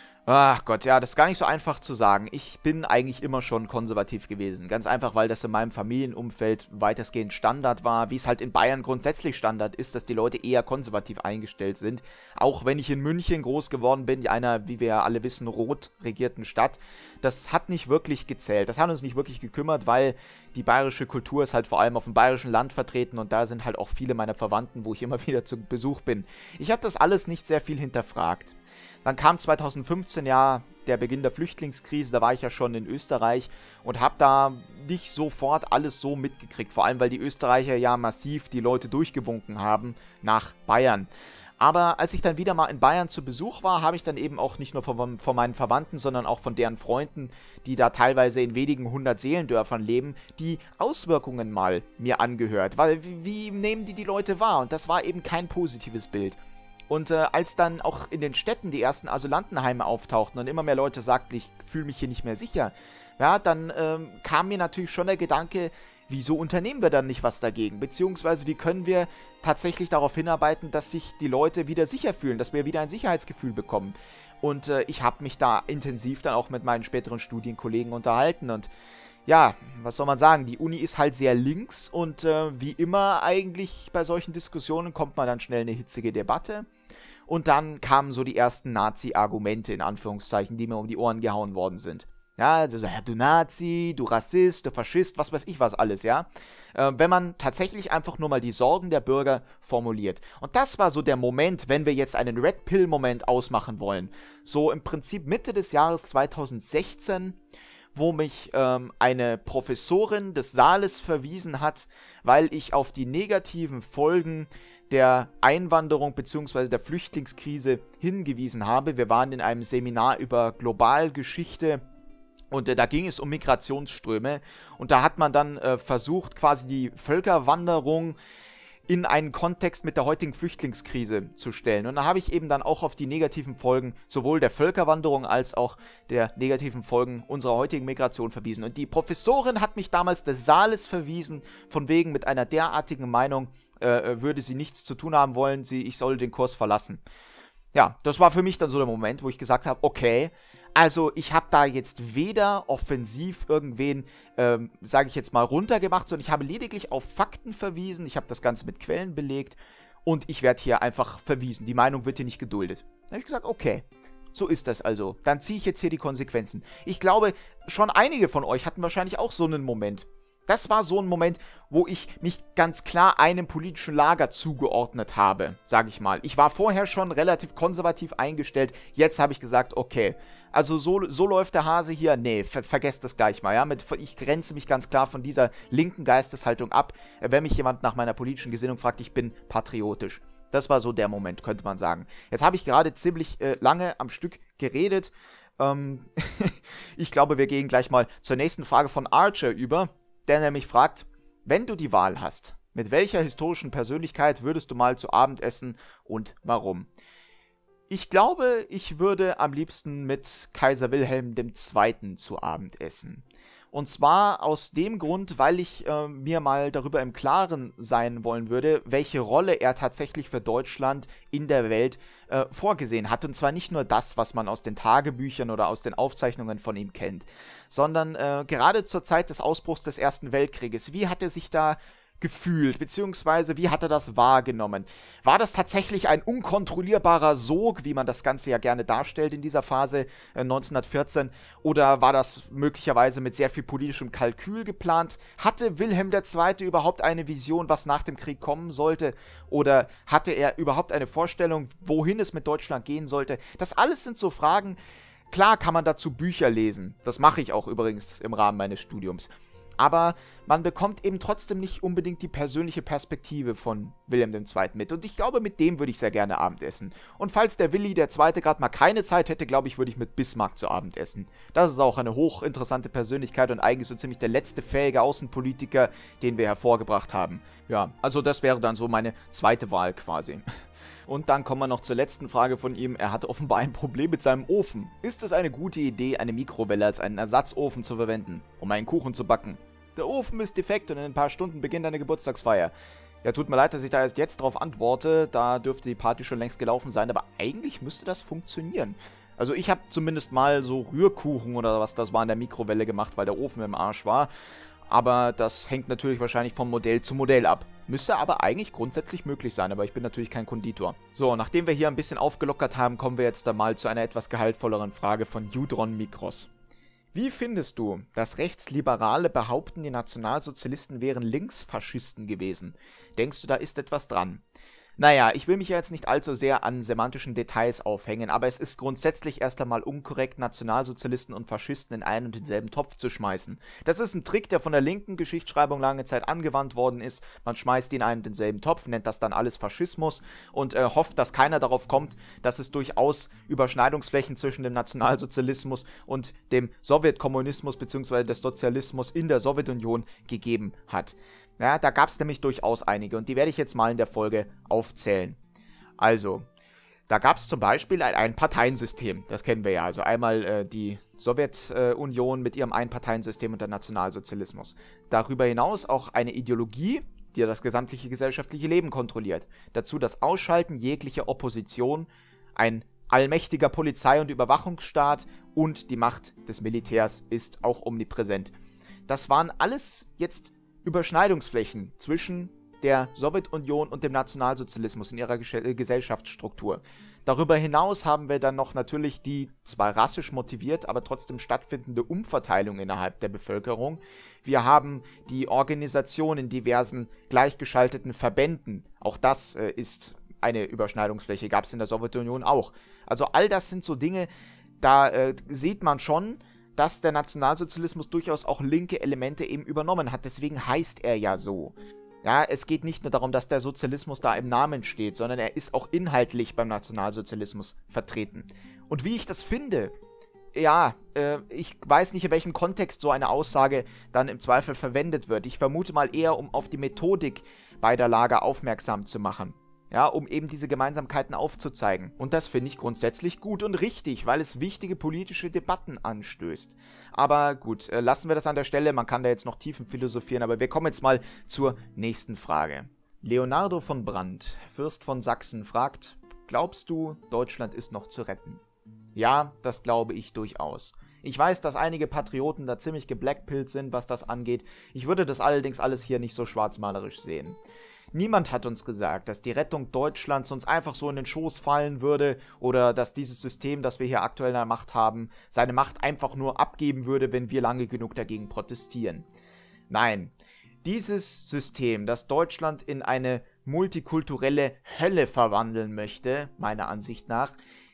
Ach Gott, ja, das ist gar nicht so einfach zu sagen. Ich bin eigentlich immer schon konservativ gewesen. Ganz einfach, weil das in meinem Familienumfeld weitestgehend Standard war, wie es halt in Bayern grundsätzlich Standard ist, dass die Leute eher konservativ eingestellt sind. Auch wenn ich in München groß geworden bin, einer, wie wir ja alle wissen, rot regierten Stadt. Das hat nicht wirklich gezählt. Das hat uns nicht wirklich gekümmert, weil die bayerische Kultur ist halt vor allem auf dem bayerischen Land vertreten und da sind halt auch viele meiner Verwandten, wo ich immer wieder zu Besuch bin. Ich habe das alles nicht sehr viel hinterfragt. Dann kam zweitausendfünfzehn ja der Beginn der Flüchtlingskrise, da war ich ja schon in Österreich und habe da nicht sofort alles so mitgekriegt, vor allem weil die Österreicher ja massiv die Leute durchgewunken haben nach Bayern. Aber als ich dann wieder mal in Bayern zu Besuch war, habe ich dann eben auch nicht nur von, von meinen Verwandten, sondern auch von deren Freunden, die da teilweise in wenigen hundert Seelendörfern leben, die Auswirkungen mal mir angehört. Weil wie, wie nehmen die die Leute wahr? Und das war eben kein positives Bild. Und äh, als dann auch in den Städten die ersten Asylantenheime auftauchten und immer mehr Leute sagten, ich fühle mich hier nicht mehr sicher, ja, dann ähm, kam mir natürlich schon der Gedanke, wieso unternehmen wir dann nicht was dagegen? Beziehungsweise wie können wir tatsächlich darauf hinarbeiten, dass sich die Leute wieder sicher fühlen, dass wir wieder ein Sicherheitsgefühl bekommen? Und äh, ich habe mich da intensiv dann auch mit meinen späteren Studienkollegen unterhalten und ja, was soll man sagen, die Uni ist halt sehr links und äh, wie immer eigentlich bei solchen Diskussionen kommt man dann schnell in eine hitzige Debatte. Und dann kamen so die ersten Nazi-Argumente, in Anführungszeichen, die mir um die Ohren gehauen worden sind. Ja, also, ja, du Nazi, du Rassist, du Faschist, was weiß ich was alles, ja. Äh, wenn man tatsächlich einfach nur mal die Sorgen der Bürger formuliert. Und das war so der Moment, wenn wir jetzt einen Red Pill-Moment ausmachen wollen. So im Prinzip Mitte des Jahres zweitausendsechzehn, wo mich ähm, eine Professorin des Saales verwiesen hat, weil ich auf die negativen Folgen der Einwanderung bzw. der Flüchtlingskrise hingewiesen habe. Wir waren in einem Seminar über Globalgeschichte und äh, da ging es um Migrationsströme und da hat man dann äh, versucht, quasi die Völkerwanderung in einen Kontext mit der heutigen Flüchtlingskrise zu stellen. Und da habe ich eben dann auch auf die negativen Folgen sowohl der Völkerwanderung als auch der negativen Folgen unserer heutigen Migration verwiesen. Und die Professorin hat mich damals des Saales verwiesen, von wegen mit einer derartigen Meinung äh, würde sie nichts zu tun haben wollen, sie, ich solle den Kurs verlassen. Ja, das war für mich dann so der Moment, wo ich gesagt habe, okay, also ich habe da jetzt weder offensiv irgendwen, ähm, sage ich jetzt mal, runtergemacht, sondern ich habe lediglich auf Fakten verwiesen, ich habe das Ganze mit Quellen belegt und ich werde hier einfach verwiesen. Die Meinung wird hier nicht geduldet. Da habe ich gesagt, okay, so ist das also. Dann ziehe ich jetzt hier die Konsequenzen. Ich glaube, schon einige von euch hatten wahrscheinlich auch so einen Moment. Das war so ein Moment, wo ich mich ganz klar einem politischen Lager zugeordnet habe, sage ich mal. Ich war vorher schon relativ konservativ eingestellt, jetzt habe ich gesagt, okay, also so, so läuft der Hase hier, nee, ver vergesst das gleich mal, ja. Mit, ich grenze mich ganz klar von dieser linken Geisteshaltung ab. Wenn mich jemand nach meiner politischen Gesinnung fragt, ich bin patriotisch. Das war so der Moment, könnte man sagen. Jetzt habe ich gerade ziemlich äh, lange am Stück geredet. Ähm ich glaube, wir gehen gleich mal zur nächsten Frage von Archer über, der nämlich fragt, wenn du die Wahl hast, mit welcher historischen Persönlichkeit würdest du mal zu Abend essen und warum? Ich glaube, ich würde am liebsten mit Kaiser Wilhelm der Zweite zu Abend essen. Und zwar aus dem Grund, weil ich äh, mir mal darüber im Klaren sein wollen würde, welche Rolle er tatsächlich für Deutschland in der Welt äh, vorgesehen hat. Und zwar nicht nur das, was man aus den Tagebüchern oder aus den Aufzeichnungen von ihm kennt, sondern äh, gerade zur Zeit des Ausbruchs des Ersten Weltkrieges. Wie hat er sich da gefühlt, beziehungsweise wie hat er das wahrgenommen? War das tatsächlich ein unkontrollierbarer Sog, wie man das Ganze ja gerne darstellt in dieser Phase äh, neunzehnhundertvierzehn, oder war das möglicherweise mit sehr viel politischem Kalkül geplant? Hatte Wilhelm der Zweite überhaupt eine Vision, was nach dem Krieg kommen sollte? Oder hatte er überhaupt eine Vorstellung, wohin es mit Deutschland gehen sollte? Das alles sind so Fragen. Klar kann man dazu Bücher lesen. Das mache ich auch übrigens im Rahmen meines Studiums. Aber man bekommt eben trotzdem nicht unbedingt die persönliche Perspektive von Wilhelm der Zweite mit. Und ich glaube, mit dem würde ich sehr gerne Abend essen. Und falls der Willi der Zweite gerade mal keine Zeit hätte, glaube ich, würde ich mit Bismarck zu Abend essen. Das ist auch eine hochinteressante Persönlichkeit und eigentlich so ziemlich der letzte fähige Außenpolitiker, den wir hervorgebracht haben. Ja, also das wäre dann so meine zweite Wahl quasi. Und dann kommen wir noch zur letzten Frage von ihm. Er hatte offenbar ein Problem mit seinem Ofen. Ist es eine gute Idee, eine Mikrowelle als einen Ersatzofen zu verwenden, um einen Kuchen zu backen? Der Ofen ist defekt und in ein paar Stunden beginnt eine Geburtstagsfeier. Ja, tut mir leid, dass ich da erst jetzt drauf antworte. Da dürfte die Party schon längst gelaufen sein, aber eigentlich müsste das funktionieren. Also ich habe zumindest mal so Rührkuchen oder was das war in der Mikrowelle gemacht, weil der Ofen im Arsch war. Aber das hängt natürlich wahrscheinlich vom Modell zu Modell ab. Müsste aber eigentlich grundsätzlich möglich sein, aber ich bin natürlich kein Konditor. So, nachdem wir hier ein bisschen aufgelockert haben, kommen wir jetzt da mal zu einer etwas gehaltvolleren Frage von Judron Mikros. Wie findest du, dass Rechtsliberale behaupten, die Nationalsozialisten wären Linksfaschisten gewesen? Denkst du, da ist etwas dran? Naja, ich will mich ja jetzt nicht allzu sehr an semantischen Details aufhängen, aber es ist grundsätzlich erst einmal unkorrekt, Nationalsozialisten und Faschisten in einen und denselben Topf zu schmeißen. Das ist ein Trick, der von der linken Geschichtsschreibung lange Zeit angewandt worden ist. Man schmeißt die in einen und denselben Topf, nennt das dann alles Faschismus und äh, hofft, dass keiner darauf kommt, dass es durchaus Überschneidungsflächen zwischen dem Nationalsozialismus und dem Sowjetkommunismus bzw. des Sozialismus in der Sowjetunion gegeben hat. Ja, da gab es nämlich durchaus einige und die werde ich jetzt mal in der Folge aufzählen. Also, da gab es zum Beispiel ein Einparteiensystem, das kennen wir ja. Also einmal äh, die Sowjetunion äh, mit ihrem Einparteiensystem und der Nationalsozialismus. Darüber hinaus auch eine Ideologie, die das gesamtliche gesellschaftliche Leben kontrolliert. Dazu das Ausschalten jeglicher Opposition, ein allmächtiger Polizei- und Überwachungsstaat und die Macht des Militärs ist auch omnipräsent. Das waren alles jetzt Überschneidungsflächen zwischen der Sowjetunion und dem Nationalsozialismus in ihrer Gesch- Gesellschaftsstruktur. Darüber hinaus haben wir dann noch natürlich die zwar rassisch motiviert, aber trotzdem stattfindende Umverteilung innerhalb der Bevölkerung. Wir haben die Organisation in diversen gleichgeschalteten Verbänden. Auch das äh, ist eine Überschneidungsfläche, gab es in der Sowjetunion auch. Also all das sind so Dinge, da äh, sieht man schon, dass der Nationalsozialismus durchaus auch linke Elemente eben übernommen hat. Deswegen heißt er ja so. Ja, es geht nicht nur darum, dass der Sozialismus da im Namen steht, sondern er ist auch inhaltlich beim Nationalsozialismus vertreten. Und wie ich das finde, ja, äh, ich weiß nicht, in welchem Kontext so eine Aussage dann im Zweifel verwendet wird. Ich vermute mal eher, um auf die Methodik beider Lager aufmerksam zu machen. Ja, um eben diese Gemeinsamkeiten aufzuzeigen. Und das finde ich grundsätzlich gut und richtig, weil es wichtige politische Debatten anstößt. Aber gut, äh, lassen wir das an der Stelle. Man kann da jetzt noch tiefen philosophieren, aber wir kommen jetzt mal zur nächsten Frage. Leonardo von Brandt, Fürst von Sachsen, fragt, glaubst du, Deutschland ist noch zu retten? Ja, das glaube ich durchaus. Ich weiß, dass einige Patrioten da ziemlich geblackpillt sind, was das angeht. Ich würde das allerdings alles hier nicht so schwarzmalerisch sehen. Niemand hat uns gesagt, dass die Rettung Deutschlands uns einfach so in den Schoß fallen würde oder dass dieses System, das wir hier aktuell in der Macht haben, seine Macht einfach nur abgeben würde, wenn wir lange genug dagegen protestieren. Nein, dieses System, das Deutschland in eine multikulturelle Hölle verwandeln möchte, meiner Ansicht nach,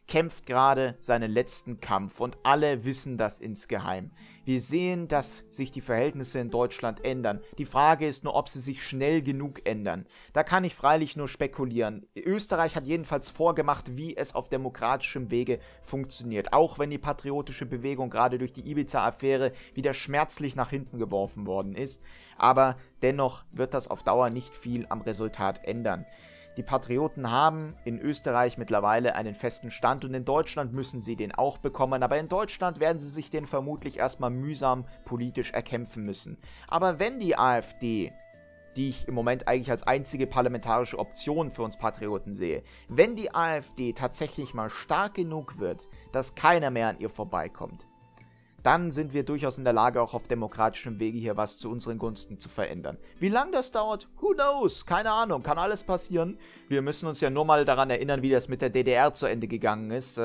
kämpft gerade seinen letzten Kampf und alle wissen das insgeheim. Wir sehen, dass sich die Verhältnisse in Deutschland ändern. Die Frage ist nur, ob sie sich schnell genug ändern. Da kann ich freilich nur spekulieren. Österreich hat jedenfalls vorgemacht, wie es auf demokratischem Wege funktioniert. Auch wenn die patriotische Bewegung gerade durch die Ibiza-Affäre wieder schmerzlich nach hinten geworfen worden ist. Aber dennoch wird das auf Dauer nicht viel am Resultat ändern. Die Patrioten haben in Österreich mittlerweile einen festen Stand und in Deutschland müssen sie den auch bekommen, aber in Deutschland werden sie sich den vermutlich erstmal mühsam politisch erkämpfen müssen. Aber wenn die AfD, die ich im Moment eigentlich als einzige parlamentarische Option für uns Patrioten sehe, wenn die AfD tatsächlich mal stark genug wird, dass keiner mehr an ihr vorbeikommt, dann sind wir durchaus in der Lage, auch auf demokratischem Wege hier was zu unseren Gunsten zu verändern. Wie lange das dauert? Who knows? Keine Ahnung, kann alles passieren. Wir müssen uns ja nur mal daran erinnern, wie das mit der D D R zu Ende gegangen ist.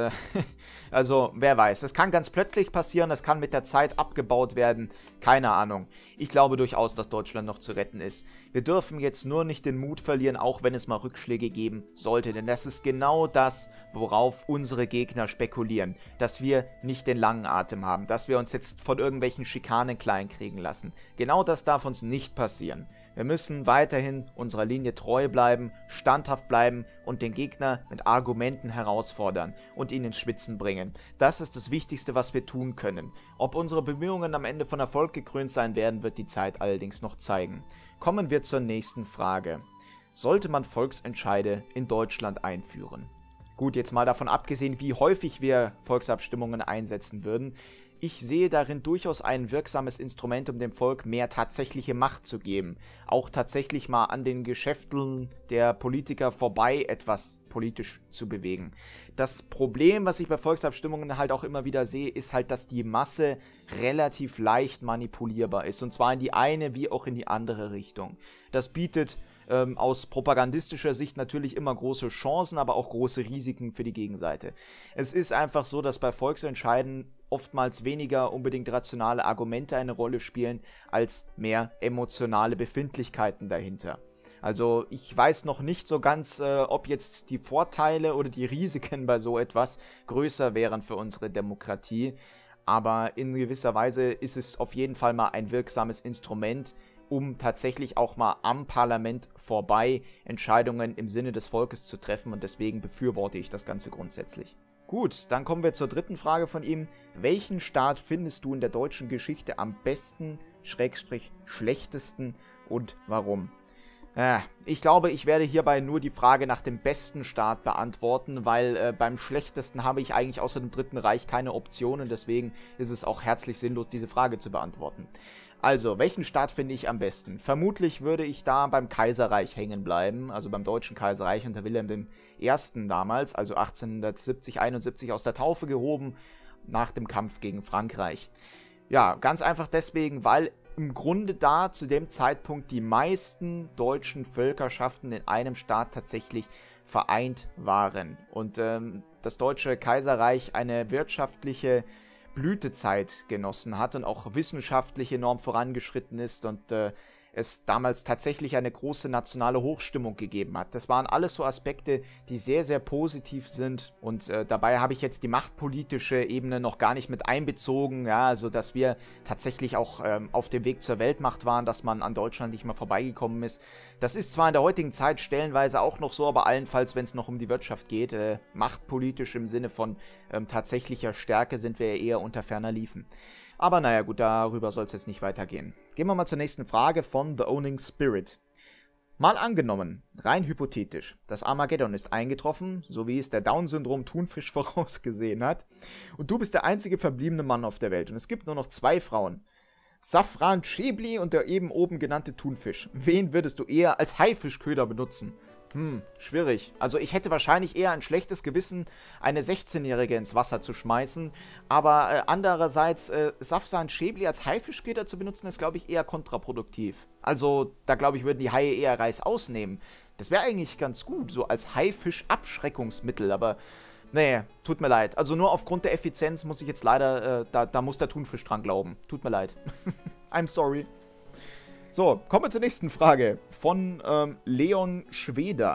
Also, wer weiß. Es kann ganz plötzlich passieren, es kann mit der Zeit abgebaut werden. Keine Ahnung. Ich glaube durchaus, dass Deutschland noch zu retten ist. Wir dürfen jetzt nur nicht den Mut verlieren, auch wenn es mal Rückschläge geben sollte. Denn das ist genau das, worauf unsere Gegner spekulieren. Dass wir nicht den langen Atem haben. Dass wir uns jetzt von irgendwelchen Schikanen kleinkriegen lassen. Genau das darf uns nicht passieren. Wir müssen weiterhin unserer Linie treu bleiben, standhaft bleiben und den Gegner mit Argumenten herausfordern und ihn ins Schwitzen bringen. Das ist das Wichtigste, was wir tun können. Ob unsere Bemühungen am Ende von Erfolg gekrönt sein werden, wird die Zeit allerdings noch zeigen. Kommen wir zur nächsten Frage. Sollte man Volksentscheide in Deutschland einführen? Gut, jetzt mal davon abgesehen, wie häufig wir Volksabstimmungen einsetzen würden. Ich sehe darin durchaus ein wirksames Instrument, um dem Volk mehr tatsächliche Macht zu geben. Auch tatsächlich mal an den Geschäften der Politiker vorbei etwas politisch zu bewegen. Das Problem, was ich bei Volksabstimmungen halt auch immer wieder sehe, ist halt, dass die Masse relativ leicht manipulierbar ist. Und zwar in die eine wie auch in die andere Richtung. Das bietet ähm, aus propagandistischer Sicht natürlich immer große Chancen, aber auch große Risiken für die Gegenseite. Es ist einfach so, dass bei Volksentscheiden oftmals weniger unbedingt rationale Argumente eine Rolle spielen, als mehr emotionale Befindlichkeiten dahinter. Also ich weiß noch nicht so ganz, äh, ob jetzt die Vorteile oder die Risiken bei so etwas größer wären für unsere Demokratie, aber in gewisser Weise ist es auf jeden Fall mal ein wirksames Instrument, um tatsächlich auch mal am Parlament vorbei Entscheidungen im Sinne des Volkes zu treffen, und deswegen befürworte ich das Ganze grundsätzlich. Gut, dann kommen wir zur dritten Frage von ihm. Welchen Staat findest du in der deutschen Geschichte am besten, Schrägstrich, schlechtesten und warum? Äh, ich glaube, ich werde hierbei nur die Frage nach dem besten Staat beantworten, weil äh, beim schlechtesten habe ich eigentlich außer dem Dritten Reich keine Option und deswegen ist es auch herzlich sinnlos, diese Frage zu beantworten. Also, welchen Staat finde ich am besten? Vermutlich würde ich da beim Kaiserreich hängen bleiben, also beim Deutschen Kaiserreich unter Wilhelm der Erste damals, also achtzehnhundertsiebzig, einundsiebzig aus der Taufe gehoben, nach dem Kampf gegen Frankreich. Ja, ganz einfach deswegen, weil im Grunde da zu dem Zeitpunkt die meisten deutschen Völkerschaften in einem Staat tatsächlich vereint waren und ähm, das Deutsche Kaiserreich eine wirtschaftliche Blütezeit genossen hat und auch wissenschaftlich enorm vorangeschritten ist und äh, es damals tatsächlich eine große nationale Hochstimmung gegeben hat. Das waren alles so Aspekte, die sehr, sehr positiv sind und äh, dabei habe ich jetzt die machtpolitische Ebene noch gar nicht mit einbezogen, ja, also dass wir tatsächlich auch ähm, auf dem Weg zur Weltmacht waren, dass man an Deutschland nicht mehr vorbeigekommen ist. Das ist zwar in der heutigen Zeit stellenweise auch noch so, aber allenfalls, wenn es noch um die Wirtschaft geht, äh, machtpolitisch im Sinne von ähm, tatsächlicher Stärke sind wir ja eher unter ferner Liefen. Aber naja gut, darüber soll es jetzt nicht weitergehen. Gehen wir mal zur nächsten Frage von The Owning Spirit. Mal angenommen, rein hypothetisch, das Armageddon ist eingetroffen, so wie es der Down-Syndrom-Thunfisch vorausgesehen hat, und du bist der einzige verbliebene Mann auf der Welt und es gibt nur noch zwei Frauen. Safran Schäbli und der eben oben genannte Thunfisch. Wen würdest du eher als Haifischköder benutzen? Hm, schwierig. Also ich hätte wahrscheinlich eher ein schlechtes Gewissen, eine sechzehnjährige ins Wasser zu schmeißen, aber äh, andererseits, äh, Safran Schäbli als Haifischköder zu benutzen, ist, glaube ich, eher kontraproduktiv. Also, da glaube ich, würden die Haie eher Reis ausnehmen. Das wäre eigentlich ganz gut, so als Haifisch-Abschreckungsmittel, aber nee, tut mir leid. Also nur aufgrund der Effizienz muss ich jetzt leider, äh, da, da muss der Thunfisch dran glauben. Tut mir leid. I'm sorry. So, kommen wir zur nächsten Frage von ähm, Leon Schweder.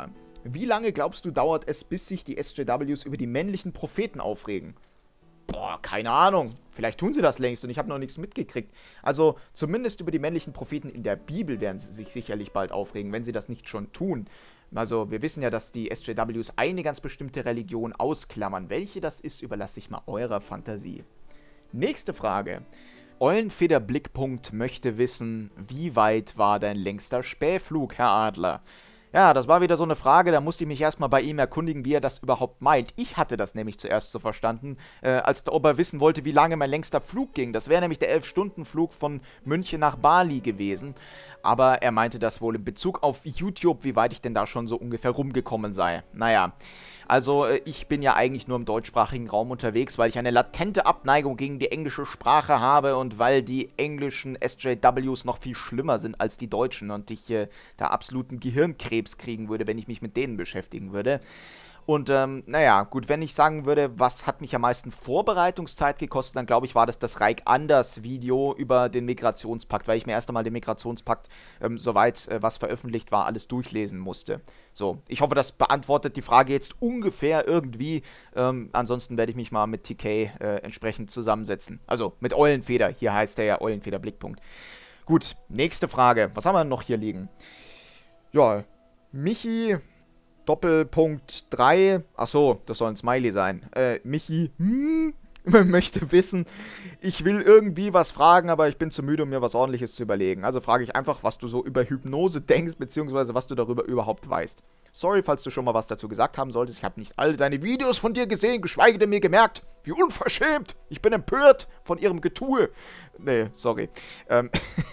Wie lange glaubst du, dauert es, bis sich die S J Ws über die männlichen Propheten aufregen? Boah, keine Ahnung. Vielleicht tun sie das längst und ich habe noch nichts mitgekriegt. Also zumindest über die männlichen Propheten in der Bibel werden sie sich sicherlich bald aufregen, wenn sie das nicht schon tun. Also wir wissen ja, dass die S J Ws eine ganz bestimmte Religion ausklammern. Welche das ist, überlasse ich mal eurer Fantasie. Nächste Frage. Eulenfeder Blickpunkt möchte wissen, wie weit war dein längster Spähflug, Herr Adler? Ja, das war wieder so eine Frage, da musste ich mich erstmal bei ihm erkundigen, wie er das überhaupt meint. Ich hatte das nämlich zuerst so verstanden, äh, als ob er wissen wollte, wie lange mein längster Flug ging. Das wäre nämlich der elf-Stunden-Flug von München nach Bali gewesen. Aber er meinte das wohl in Bezug auf YouTube, wie weit ich denn da schon so ungefähr rumgekommen sei. Naja, also äh, ich bin ja eigentlich nur im deutschsprachigen Raum unterwegs, weil ich eine latente Abneigung gegen die englische Sprache habe und weil die englischen S J Ws noch viel schlimmer sind als die deutschen und ich äh, da absoluten Gehirnkrebs kriegen würde, wenn ich mich mit denen beschäftigen würde. Und ähm, naja, gut, wenn ich sagen würde, was hat mich am meisten Vorbereitungszeit gekostet, dann glaube ich, war das das Reich Anders Video über den Migrationspakt, weil ich mir erst einmal den Migrationspakt, ähm, soweit äh, was veröffentlicht war, alles durchlesen musste. So, ich hoffe, das beantwortet die Frage jetzt ungefähr irgendwie. Ähm, ansonsten werde ich mich mal mit T K äh, entsprechend zusammensetzen. Also mit Eulenfeder, hier heißt er ja Eulenfeder Blickpunkt. Gut, nächste Frage. Was haben wir noch hier liegen? Ja, Michi... Doppelpunkt drei, achso, das soll ein Smiley sein. Äh, Michi, hm, möchte wissen, ich will irgendwie was fragen, aber ich bin zu müde, um mir was Ordentliches zu überlegen. Also frage ich einfach, was du so über Hypnose denkst, beziehungsweise was du darüber überhaupt weißt. Sorry, falls du schon mal was dazu gesagt haben solltest. Ich habe nicht alle deine Videos von dir gesehen, geschweige denn mir gemerkt. Wie unverschämt. Ich bin empört von ihrem Getue. Nee, sorry. Ähm,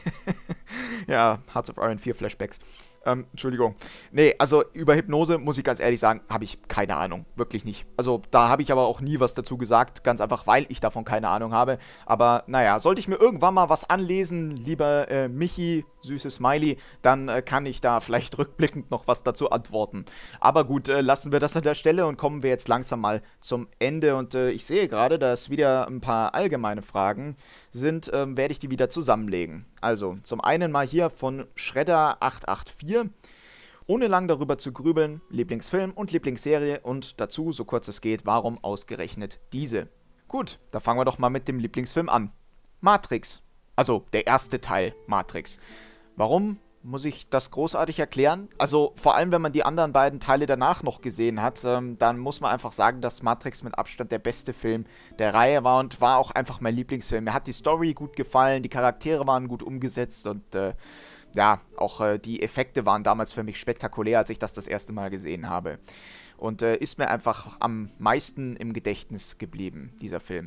ja, Hearts of Iron vier Flashbacks. Ähm, Entschuldigung. Nee, also über Hypnose, muss ich ganz ehrlich sagen, habe ich keine Ahnung. Wirklich nicht. Also da habe ich aber auch nie was dazu gesagt, ganz einfach, weil ich davon keine Ahnung habe. Aber naja, sollte ich mir irgendwann mal was anlesen, lieber äh, Michi, süßes Smiley, dann äh, kann ich da vielleicht rückblickend noch was dazu antworten. Aber gut, äh, lassen wir das an der Stelle und kommen wir jetzt langsam mal zum Ende. Und äh, ich sehe gerade, dass wieder ein paar allgemeine Fragen sind, ähm, werde ich die wieder zusammenlegen. Also, zum einen mal hier von Shredder acht acht vier. Ohne lang darüber zu grübeln, Lieblingsfilm und Lieblingsserie und dazu, so kurz es geht, warum ausgerechnet diese? Gut, da fangen wir doch mal mit dem Lieblingsfilm an. Matrix. Also, der erste Teil Matrix. Warum? Muss ich das großartig erklären? Also vor allem, wenn man die anderen beiden Teile danach noch gesehen hat, ähm, dann muss man einfach sagen, dass Matrix mit Abstand der beste Film der Reihe war und war auch einfach mein Lieblingsfilm. Mir hat die Story gut gefallen, die Charaktere waren gut umgesetzt und äh, ja, auch äh, die Effekte waren damals für mich spektakulär, als ich das das erste Mal gesehen habe. Und äh, ist mir einfach am meisten im Gedächtnis geblieben, dieser Film.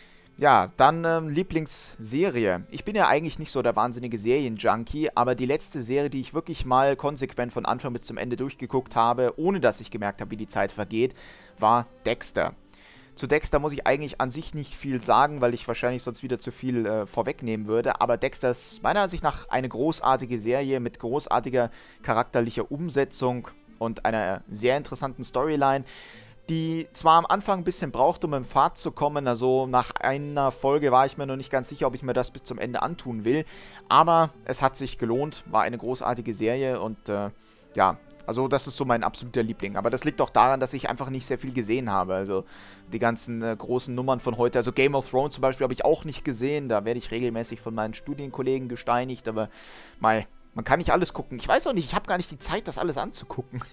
Ja, dann ähm, Lieblingsserie. Ich bin ja eigentlich nicht so der wahnsinnige Serienjunkie, aber die letzte Serie, die ich wirklich mal konsequent von Anfang bis zum Ende durchgeguckt habe, ohne dass ich gemerkt habe, wie die Zeit vergeht, war Dexter. Zu Dexter muss ich eigentlich an sich nicht viel sagen, weil ich wahrscheinlich sonst wieder zu viel äh, vorwegnehmen würde, aber Dexter ist meiner Ansicht nach eine großartige Serie mit großartiger charakterlicher Umsetzung und einer sehr interessanten Storyline, die zwar am Anfang ein bisschen braucht, um im Fahrt zu kommen, also nach einer Folge war ich mir noch nicht ganz sicher, ob ich mir das bis zum Ende antun will, aber es hat sich gelohnt, war eine großartige Serie und äh, ja, also das ist so mein absoluter Liebling, aber das liegt auch daran, dass ich einfach nicht sehr viel gesehen habe, also die ganzen äh, großen Nummern von heute, also Game of Thrones zum Beispiel habe ich auch nicht gesehen, da werde ich regelmäßig von meinen Studienkollegen gesteinigt, aber mei, man kann nicht alles gucken. Ich weiß auch nicht, ich habe gar nicht die Zeit, das alles anzugucken.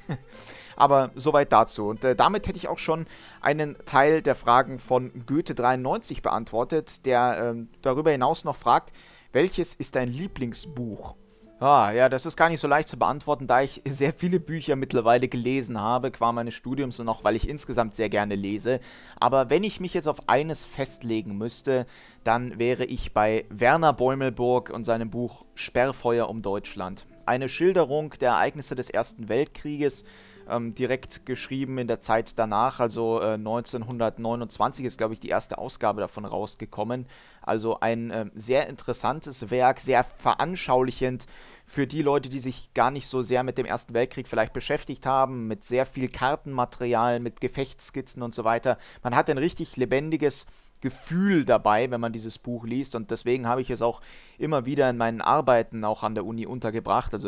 Aber soweit dazu. Und äh, damit hätte ich auch schon einen Teil der Fragen von Goethe dreiundneunzig beantwortet, der äh, darüber hinaus noch fragt, welches ist dein Lieblingsbuch? Ah, ja, das ist gar nicht so leicht zu beantworten, da ich sehr viele Bücher mittlerweile gelesen habe, qua meines Studiums und auch, weil ich insgesamt sehr gerne lese. Aber wenn ich mich jetzt auf eines festlegen müsste, dann wäre ich bei Werner Bäumelburg und seinem Buch Sperrfeuer um Deutschland. Eine Schilderung der Ereignisse des Ersten Weltkrieges, ähm, direkt geschrieben in der Zeit danach, also äh, neunzehnhundertneunundzwanzig ist, glaube ich, die erste Ausgabe davon rausgekommen. Also ein äh, sehr interessantes Werk, sehr veranschaulichend für die Leute, die sich gar nicht so sehr mit dem Ersten Weltkrieg vielleicht beschäftigt haben, mit sehr viel Kartenmaterial, mit Gefechtsskizzen und so weiter. Man hat ein richtig lebendiges Gefühl dabei, wenn man dieses Buch liest und deswegen habe ich es auch immer wieder in meinen Arbeiten auch an der Uni untergebracht. Also ich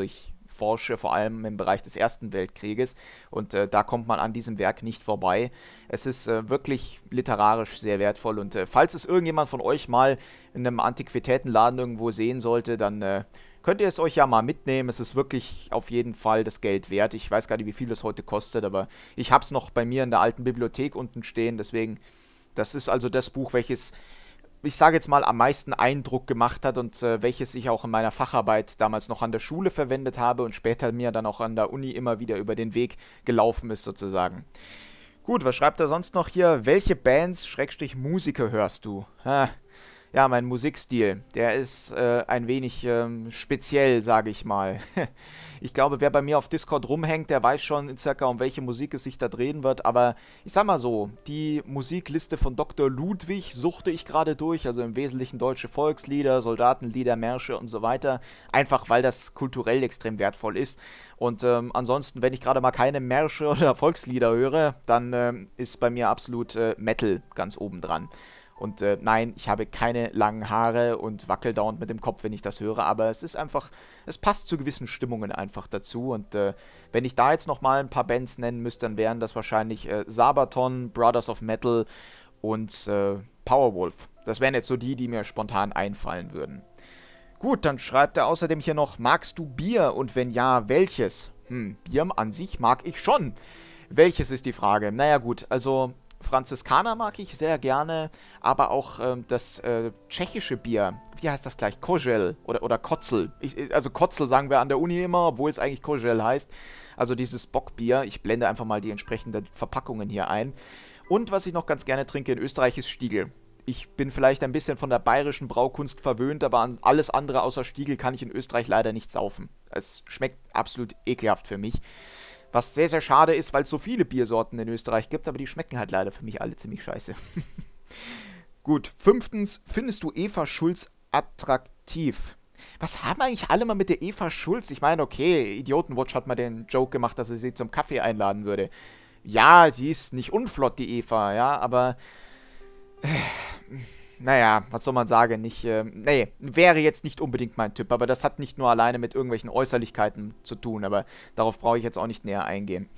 forsche, vor allem im Bereich des Ersten Weltkrieges. Und äh, da kommt man an diesem Werk nicht vorbei. Es ist äh, wirklich literarisch sehr wertvoll. Und äh, falls es irgendjemand von euch mal in einem Antiquitätenladen irgendwo sehen sollte, dann äh, könnt ihr es euch ja mal mitnehmen. Es ist wirklich auf jeden Fall das Geld wert. Ich weiß gar nicht, wie viel das heute kostet, aber ich habe es noch bei mir in der alten Bibliothek unten stehen. Deswegen, das ist also das Buch, welches, ich sage jetzt mal, am meisten Eindruck gemacht hat und äh, welches ich auch in meiner Facharbeit damals noch an der Schule verwendet habe und später mir dann auch an der Uni immer wieder über den Weg gelaufen ist sozusagen. Gut, was schreibt er sonst noch hier? Welche Bands, Schrägstrich Musiker hörst du? Ha. Ja, mein Musikstil, der ist äh, ein wenig ähm, speziell, sage ich mal. Ich glaube, wer bei mir auf Discord rumhängt, der weiß schon in circa, um welche Musik es sich da drehen wird. Aber ich sag mal so, die Musikliste von Doktor Ludwig suchte ich gerade durch. Also im Wesentlichen deutsche Volkslieder, Soldatenlieder, Märsche und so weiter. Einfach, weil das kulturell extrem wertvoll ist. Und ähm, ansonsten, wenn ich gerade mal keine Märsche oder Volkslieder höre, dann ähm, ist bei mir absolut äh, Metal ganz oben dran. Und äh, nein, ich habe keine langen Haare und wackel dauernd mit dem Kopf, wenn ich das höre, aber es ist einfach, es passt zu gewissen Stimmungen einfach dazu. Und äh, wenn ich da jetzt nochmal ein paar Bands nennen müsste, dann wären das wahrscheinlich äh, Sabaton, Brothers of Metal und äh, Powerwolf. Das wären jetzt so die, die mir spontan einfallen würden. Gut, dann schreibt er außerdem hier noch, magst du Bier und wenn ja, welches? Hm, Bier an sich mag ich schon. Welches ist die Frage? Naja gut, also Franziskaner mag ich sehr gerne, aber auch ähm, das äh, tschechische Bier, wie heißt das gleich? Kozel oder, oder Kotzel. Ich, also Kotzel sagen wir an der Uni immer, obwohl es eigentlich Kozel heißt. Also dieses Bockbier. Ich blende einfach mal die entsprechenden Verpackungen hier ein. Und was ich noch ganz gerne trinke in Österreich ist Stiegl. Ich bin vielleicht ein bisschen von der bayerischen Braukunst verwöhnt, aber an alles andere außer Stiegl kann ich in Österreich leider nicht saufen. Es schmeckt absolut ekelhaft für mich. Was sehr, sehr schade ist, weil es so viele Biersorten in Österreich gibt, aber die schmecken halt leider für mich alle ziemlich scheiße. Gut, fünftens, findest du Eva Schulz attraktiv? Was haben eigentlich alle mal mit der Eva Schulz? Ich meine, okay, Idiotenwatch hat mal den Joke gemacht, dass er sie zum Kaffee einladen würde. Ja, die ist nicht unflott, die Eva, ja, aber äh, naja, was soll man sagen, nicht, äh, nee, wäre jetzt nicht unbedingt mein Typ, aber das hat nicht nur alleine mit irgendwelchen Äußerlichkeiten zu tun, aber darauf brauche ich jetzt auch nicht näher eingehen.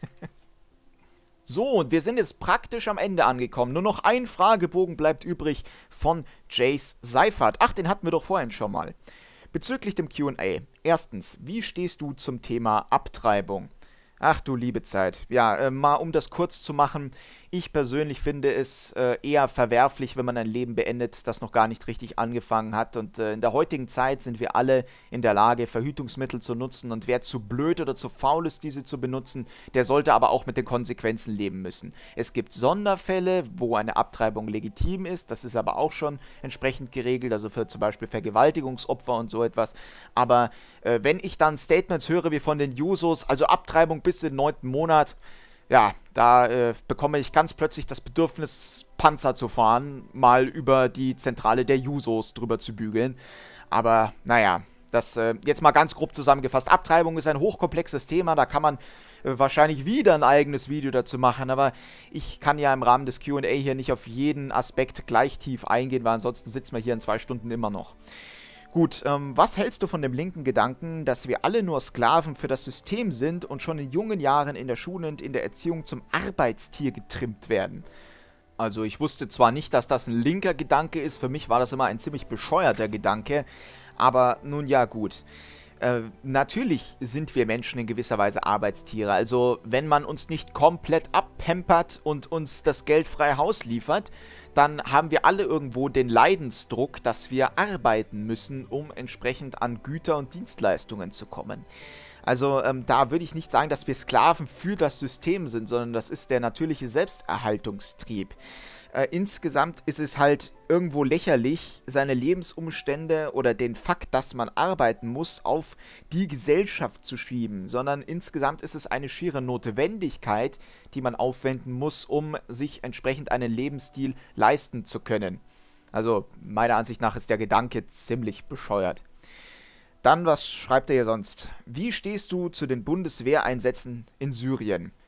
So, und wir sind jetzt praktisch am Ende angekommen. Nur noch ein Fragebogen bleibt übrig von Jace Seifert. Ach, den hatten wir doch vorhin schon mal. Bezüglich dem Q und A. Erstens, wie stehst du zum Thema Abtreibung? Ach du liebe Zeit. Ja, äh, mal um das kurz zu machen. Ich persönlich finde es äh, eher verwerflich, wenn man ein Leben beendet, das noch gar nicht richtig angefangen hat. Und äh, in der heutigen Zeit sind wir alle in der Lage, Verhütungsmittel zu nutzen. Und wer zu blöd oder zu faul ist, diese zu benutzen, der sollte aber auch mit den Konsequenzen leben müssen. Es gibt Sonderfälle, wo eine Abtreibung legitim ist. Das ist aber auch schon entsprechend geregelt, also für zum Beispiel Vergewaltigungsopfer und so etwas. Aber äh, wenn ich dann Statements höre wie von den Jusos, also Abtreibung bis in den neunten Monat, ja, da äh, bekomme ich ganz plötzlich das Bedürfnis, Panzer zu fahren, mal über die Zentrale der Jusos drüber zu bügeln. Aber naja, das äh, jetzt mal ganz grob zusammengefasst. Abtreibung ist ein hochkomplexes Thema, da kann man äh, wahrscheinlich wieder ein eigenes Video dazu machen, aber ich kann ja im Rahmen des Q und A hier nicht auf jeden Aspekt gleich tief eingehen, weil ansonsten sitzen wir hier in zwei Stunden immer noch. Gut, ähm, was hältst du von dem linken Gedanken, dass wir alle nur Sklaven für das System sind und schon in jungen Jahren in der Schule und in der Erziehung zum Arbeitstier getrimmt werden? Also ich wusste zwar nicht, dass das ein linker Gedanke ist, für mich war das immer ein ziemlich bescheuerter Gedanke, aber nun ja gut. Äh, natürlich sind wir Menschen in gewisser Weise Arbeitstiere, also wenn man uns nicht komplett abpampert und uns das geldfreie Haus liefert, dann haben wir alle irgendwo den Leidensdruck, dass wir arbeiten müssen, um entsprechend an Güter und Dienstleistungen zu kommen. Also ähm, da würde ich nicht sagen, dass wir Sklaven für das System sind, sondern das ist der natürliche Selbsterhaltungstrieb. Äh, insgesamt ist es halt irgendwo lächerlich, seine Lebensumstände oder den Fakt, dass man arbeiten muss, auf die Gesellschaft zu schieben, sondern insgesamt ist es eine schiere Notwendigkeit, die man aufwenden muss, um sich entsprechend einen Lebensstil leisten zu können. Also meiner Ansicht nach ist der Gedanke ziemlich bescheuert. Dann, was schreibt er hier sonst? Wie stehst du zu den Bundeswehreinsätzen in Syrien?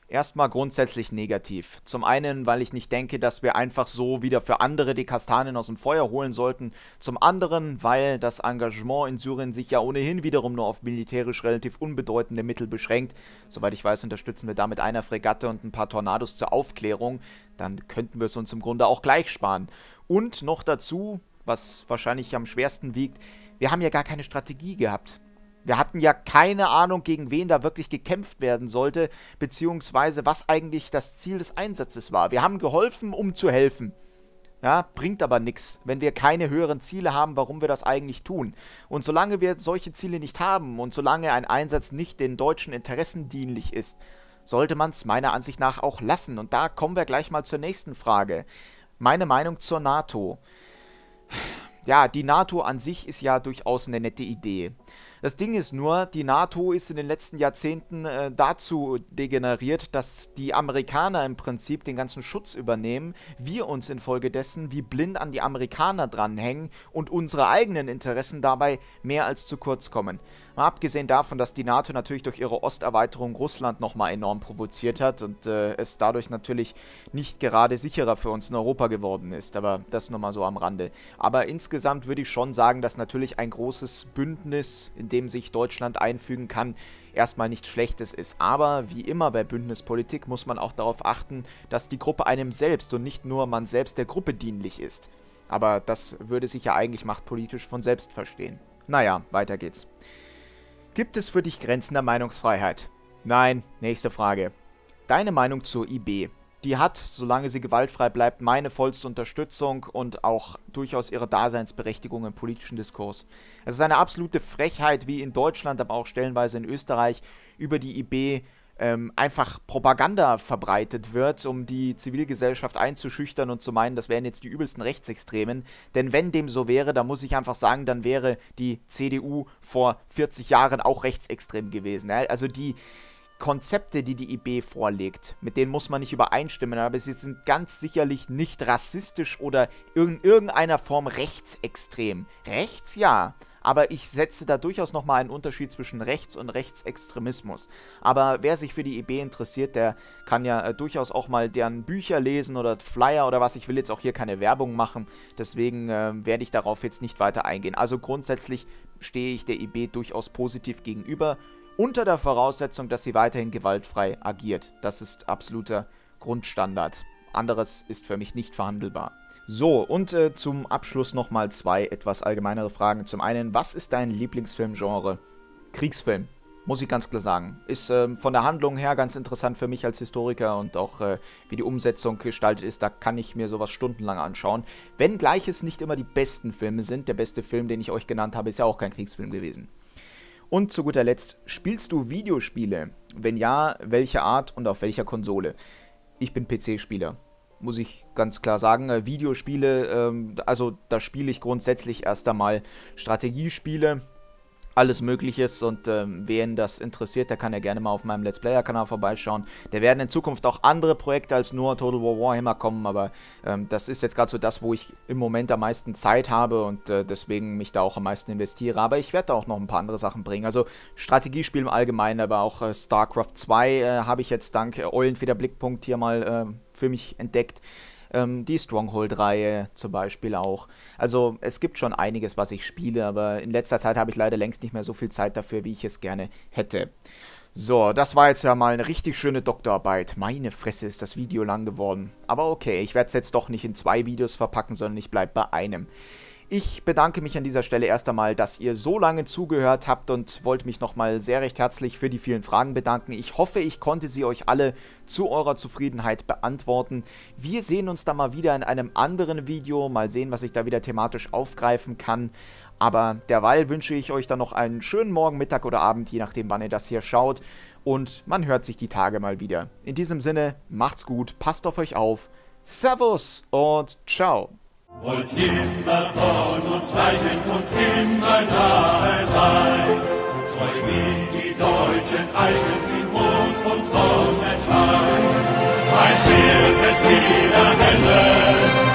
Erstmal grundsätzlich negativ. Zum einen, weil ich nicht denke, dass wir einfach so wieder für andere die Kastanien aus dem Feuer holen sollten. Zum anderen, weil das Engagement in Syrien sich ja ohnehin wiederum nur auf militärisch relativ unbedeutende Mittel beschränkt. Soweit ich weiß, unterstützen wir damit eine Fregatte und ein paar Tornados zur Aufklärung. Dann könnten wir es uns im Grunde auch gleich sparen. Und noch dazu, was wahrscheinlich am schwersten wiegt, wir haben ja gar keine Strategie gehabt. Wir hatten ja keine Ahnung, gegen wen da wirklich gekämpft werden sollte, beziehungsweise was eigentlich das Ziel des Einsatzes war. Wir haben geholfen, um zu helfen. Ja, bringt aber nichts, wenn wir keine höheren Ziele haben, warum wir das eigentlich tun. Und solange wir solche Ziele nicht haben und solange ein Einsatz nicht den deutschen Interessen dienlich ist, sollte man es meiner Ansicht nach auch lassen. Und da kommen wir gleich mal zur nächsten Frage. Meine Meinung zur NATO. Ja, die NATO an sich ist ja durchaus eine nette Idee. Das Ding ist nur, die NATO ist in den letzten Jahrzehnten äh, dazu degeneriert, dass die Amerikaner im Prinzip den ganzen Schutz übernehmen, wir uns infolgedessen wie blind an die Amerikaner dranhängen und unsere eigenen Interessen dabei mehr als zu kurz kommen. Mal abgesehen davon, dass die NATO natürlich durch ihre Osterweiterung Russland nochmal enorm provoziert hat und äh, es dadurch natürlich nicht gerade sicherer für uns in Europa geworden ist, aber das nur mal so am Rande. Aber insgesamt würde ich schon sagen, dass natürlich ein großes Bündnis, in dem sich Deutschland einfügen kann, erstmal nichts Schlechtes ist. Aber wie immer bei Bündnispolitik muss man auch darauf achten, dass die Gruppe einem selbst und nicht nur man selbst der Gruppe dienlich ist. Aber das würde sich ja eigentlich machtpolitisch von selbst verstehen. Naja, weiter geht's. Gibt es für dich Grenzen der Meinungsfreiheit? Nein. Nächste Frage. Deine Meinung zur I B. Die hat, solange sie gewaltfrei bleibt, meine vollste Unterstützung und auch durchaus ihre Daseinsberechtigung im politischen Diskurs. Es ist eine absolute Frechheit, wie in Deutschland, aber auch stellenweise in Österreich, über die I B ähm, einfach Propaganda verbreitet wird, um die Zivilgesellschaft einzuschüchtern und zu meinen, das wären jetzt die übelsten Rechtsextremen. Denn wenn dem so wäre, dann muss ich einfach sagen, dann wäre die C D U vor vierzig Jahren auch rechtsextrem gewesen. Ja? Also die Konzepte, die die I B vorlegt, mit denen muss man nicht übereinstimmen, aber sie sind ganz sicherlich nicht rassistisch oder in irgendeiner Form rechtsextrem. Rechts, ja, aber ich setze da durchaus nochmal einen Unterschied zwischen Rechts- und Rechtsextremismus. Aber wer sich für die I B interessiert, der kann ja äh, durchaus auch mal deren Bücher lesen oder Flyer oder was. Ich will jetzt auch hier keine Werbung machen, deswegen äh, werde ich darauf jetzt nicht weiter eingehen. Also grundsätzlich stehe ich der I B durchaus positiv gegenüber, unter der Voraussetzung, dass sie weiterhin gewaltfrei agiert. Das ist absoluter Grundstandard. Anderes ist für mich nicht verhandelbar. So, und äh, zum Abschluss nochmal zwei etwas allgemeinere Fragen. Zum einen, was ist dein Lieblingsfilmgenre? Kriegsfilm, muss ich ganz klar sagen. Ist äh, von der Handlung her ganz interessant für mich als Historiker und auch äh, wie die Umsetzung gestaltet ist, da kann ich mir sowas stundenlang anschauen. Wenngleich es nicht immer die besten Filme sind. Der beste Film, den ich euch genannt habe, ist ja auch kein Kriegsfilm gewesen. Und zu guter Letzt, spielst du Videospiele? Wenn ja, welche Art und auf welcher Konsole? Ich bin P C-Spieler, muss ich ganz klar sagen. Videospiele, ähm, also da spiele ich grundsätzlich erst einmal Strategiespiele, alles Mögliches und ähm, wen das interessiert, der kann ja gerne mal auf meinem Let's Player-Kanal vorbeischauen. Da werden in Zukunft auch andere Projekte als nur Total War Warhammer kommen, aber ähm, das ist jetzt gerade so das, wo ich im Moment am meisten Zeit habe und äh, deswegen mich da auch am meisten investiere. Aber ich werde da auch noch ein paar andere Sachen bringen. Also Strategiespiele im Allgemeinen, aber auch äh, StarCraft zwei äh, habe ich jetzt dank äh, Eulenfeder Blickpunkt hier mal äh, für mich entdeckt. Ähm, die Stronghold-Reihe zum Beispiel auch. Also es gibt schon einiges, was ich spiele, aber in letzter Zeit habe ich leider längst nicht mehr so viel Zeit dafür, wie ich es gerne hätte. So, das war jetzt ja mal eine richtig schöne Doktorarbeit. Meine Fresse, ist das Video lang geworden. Aber okay, ich werde es jetzt doch nicht in zwei Videos verpacken, sondern ich bleibe bei einem. Ich bedanke mich an dieser Stelle erst einmal, dass ihr so lange zugehört habt und wollte mich nochmal sehr recht herzlich für die vielen Fragen bedanken. Ich hoffe, ich konnte sie euch alle zu eurer Zufriedenheit beantworten. Wir sehen uns dann mal wieder in einem anderen Video. Mal sehen, was ich da wieder thematisch aufgreifen kann. Aber derweil wünsche ich euch dann noch einen schönen Morgen, Mittag oder Abend, je nachdem, wann ihr das hier schaut. Und man hört sich die Tage mal wieder. In diesem Sinne, macht's gut, passt auf euch auf. Servus und ciao. Wollt immer von uns weichen, uns immer nahe sein. Treu wie die deutschen Eichen in Mond und Sonnenschein. Ein Pferd des Widerhändes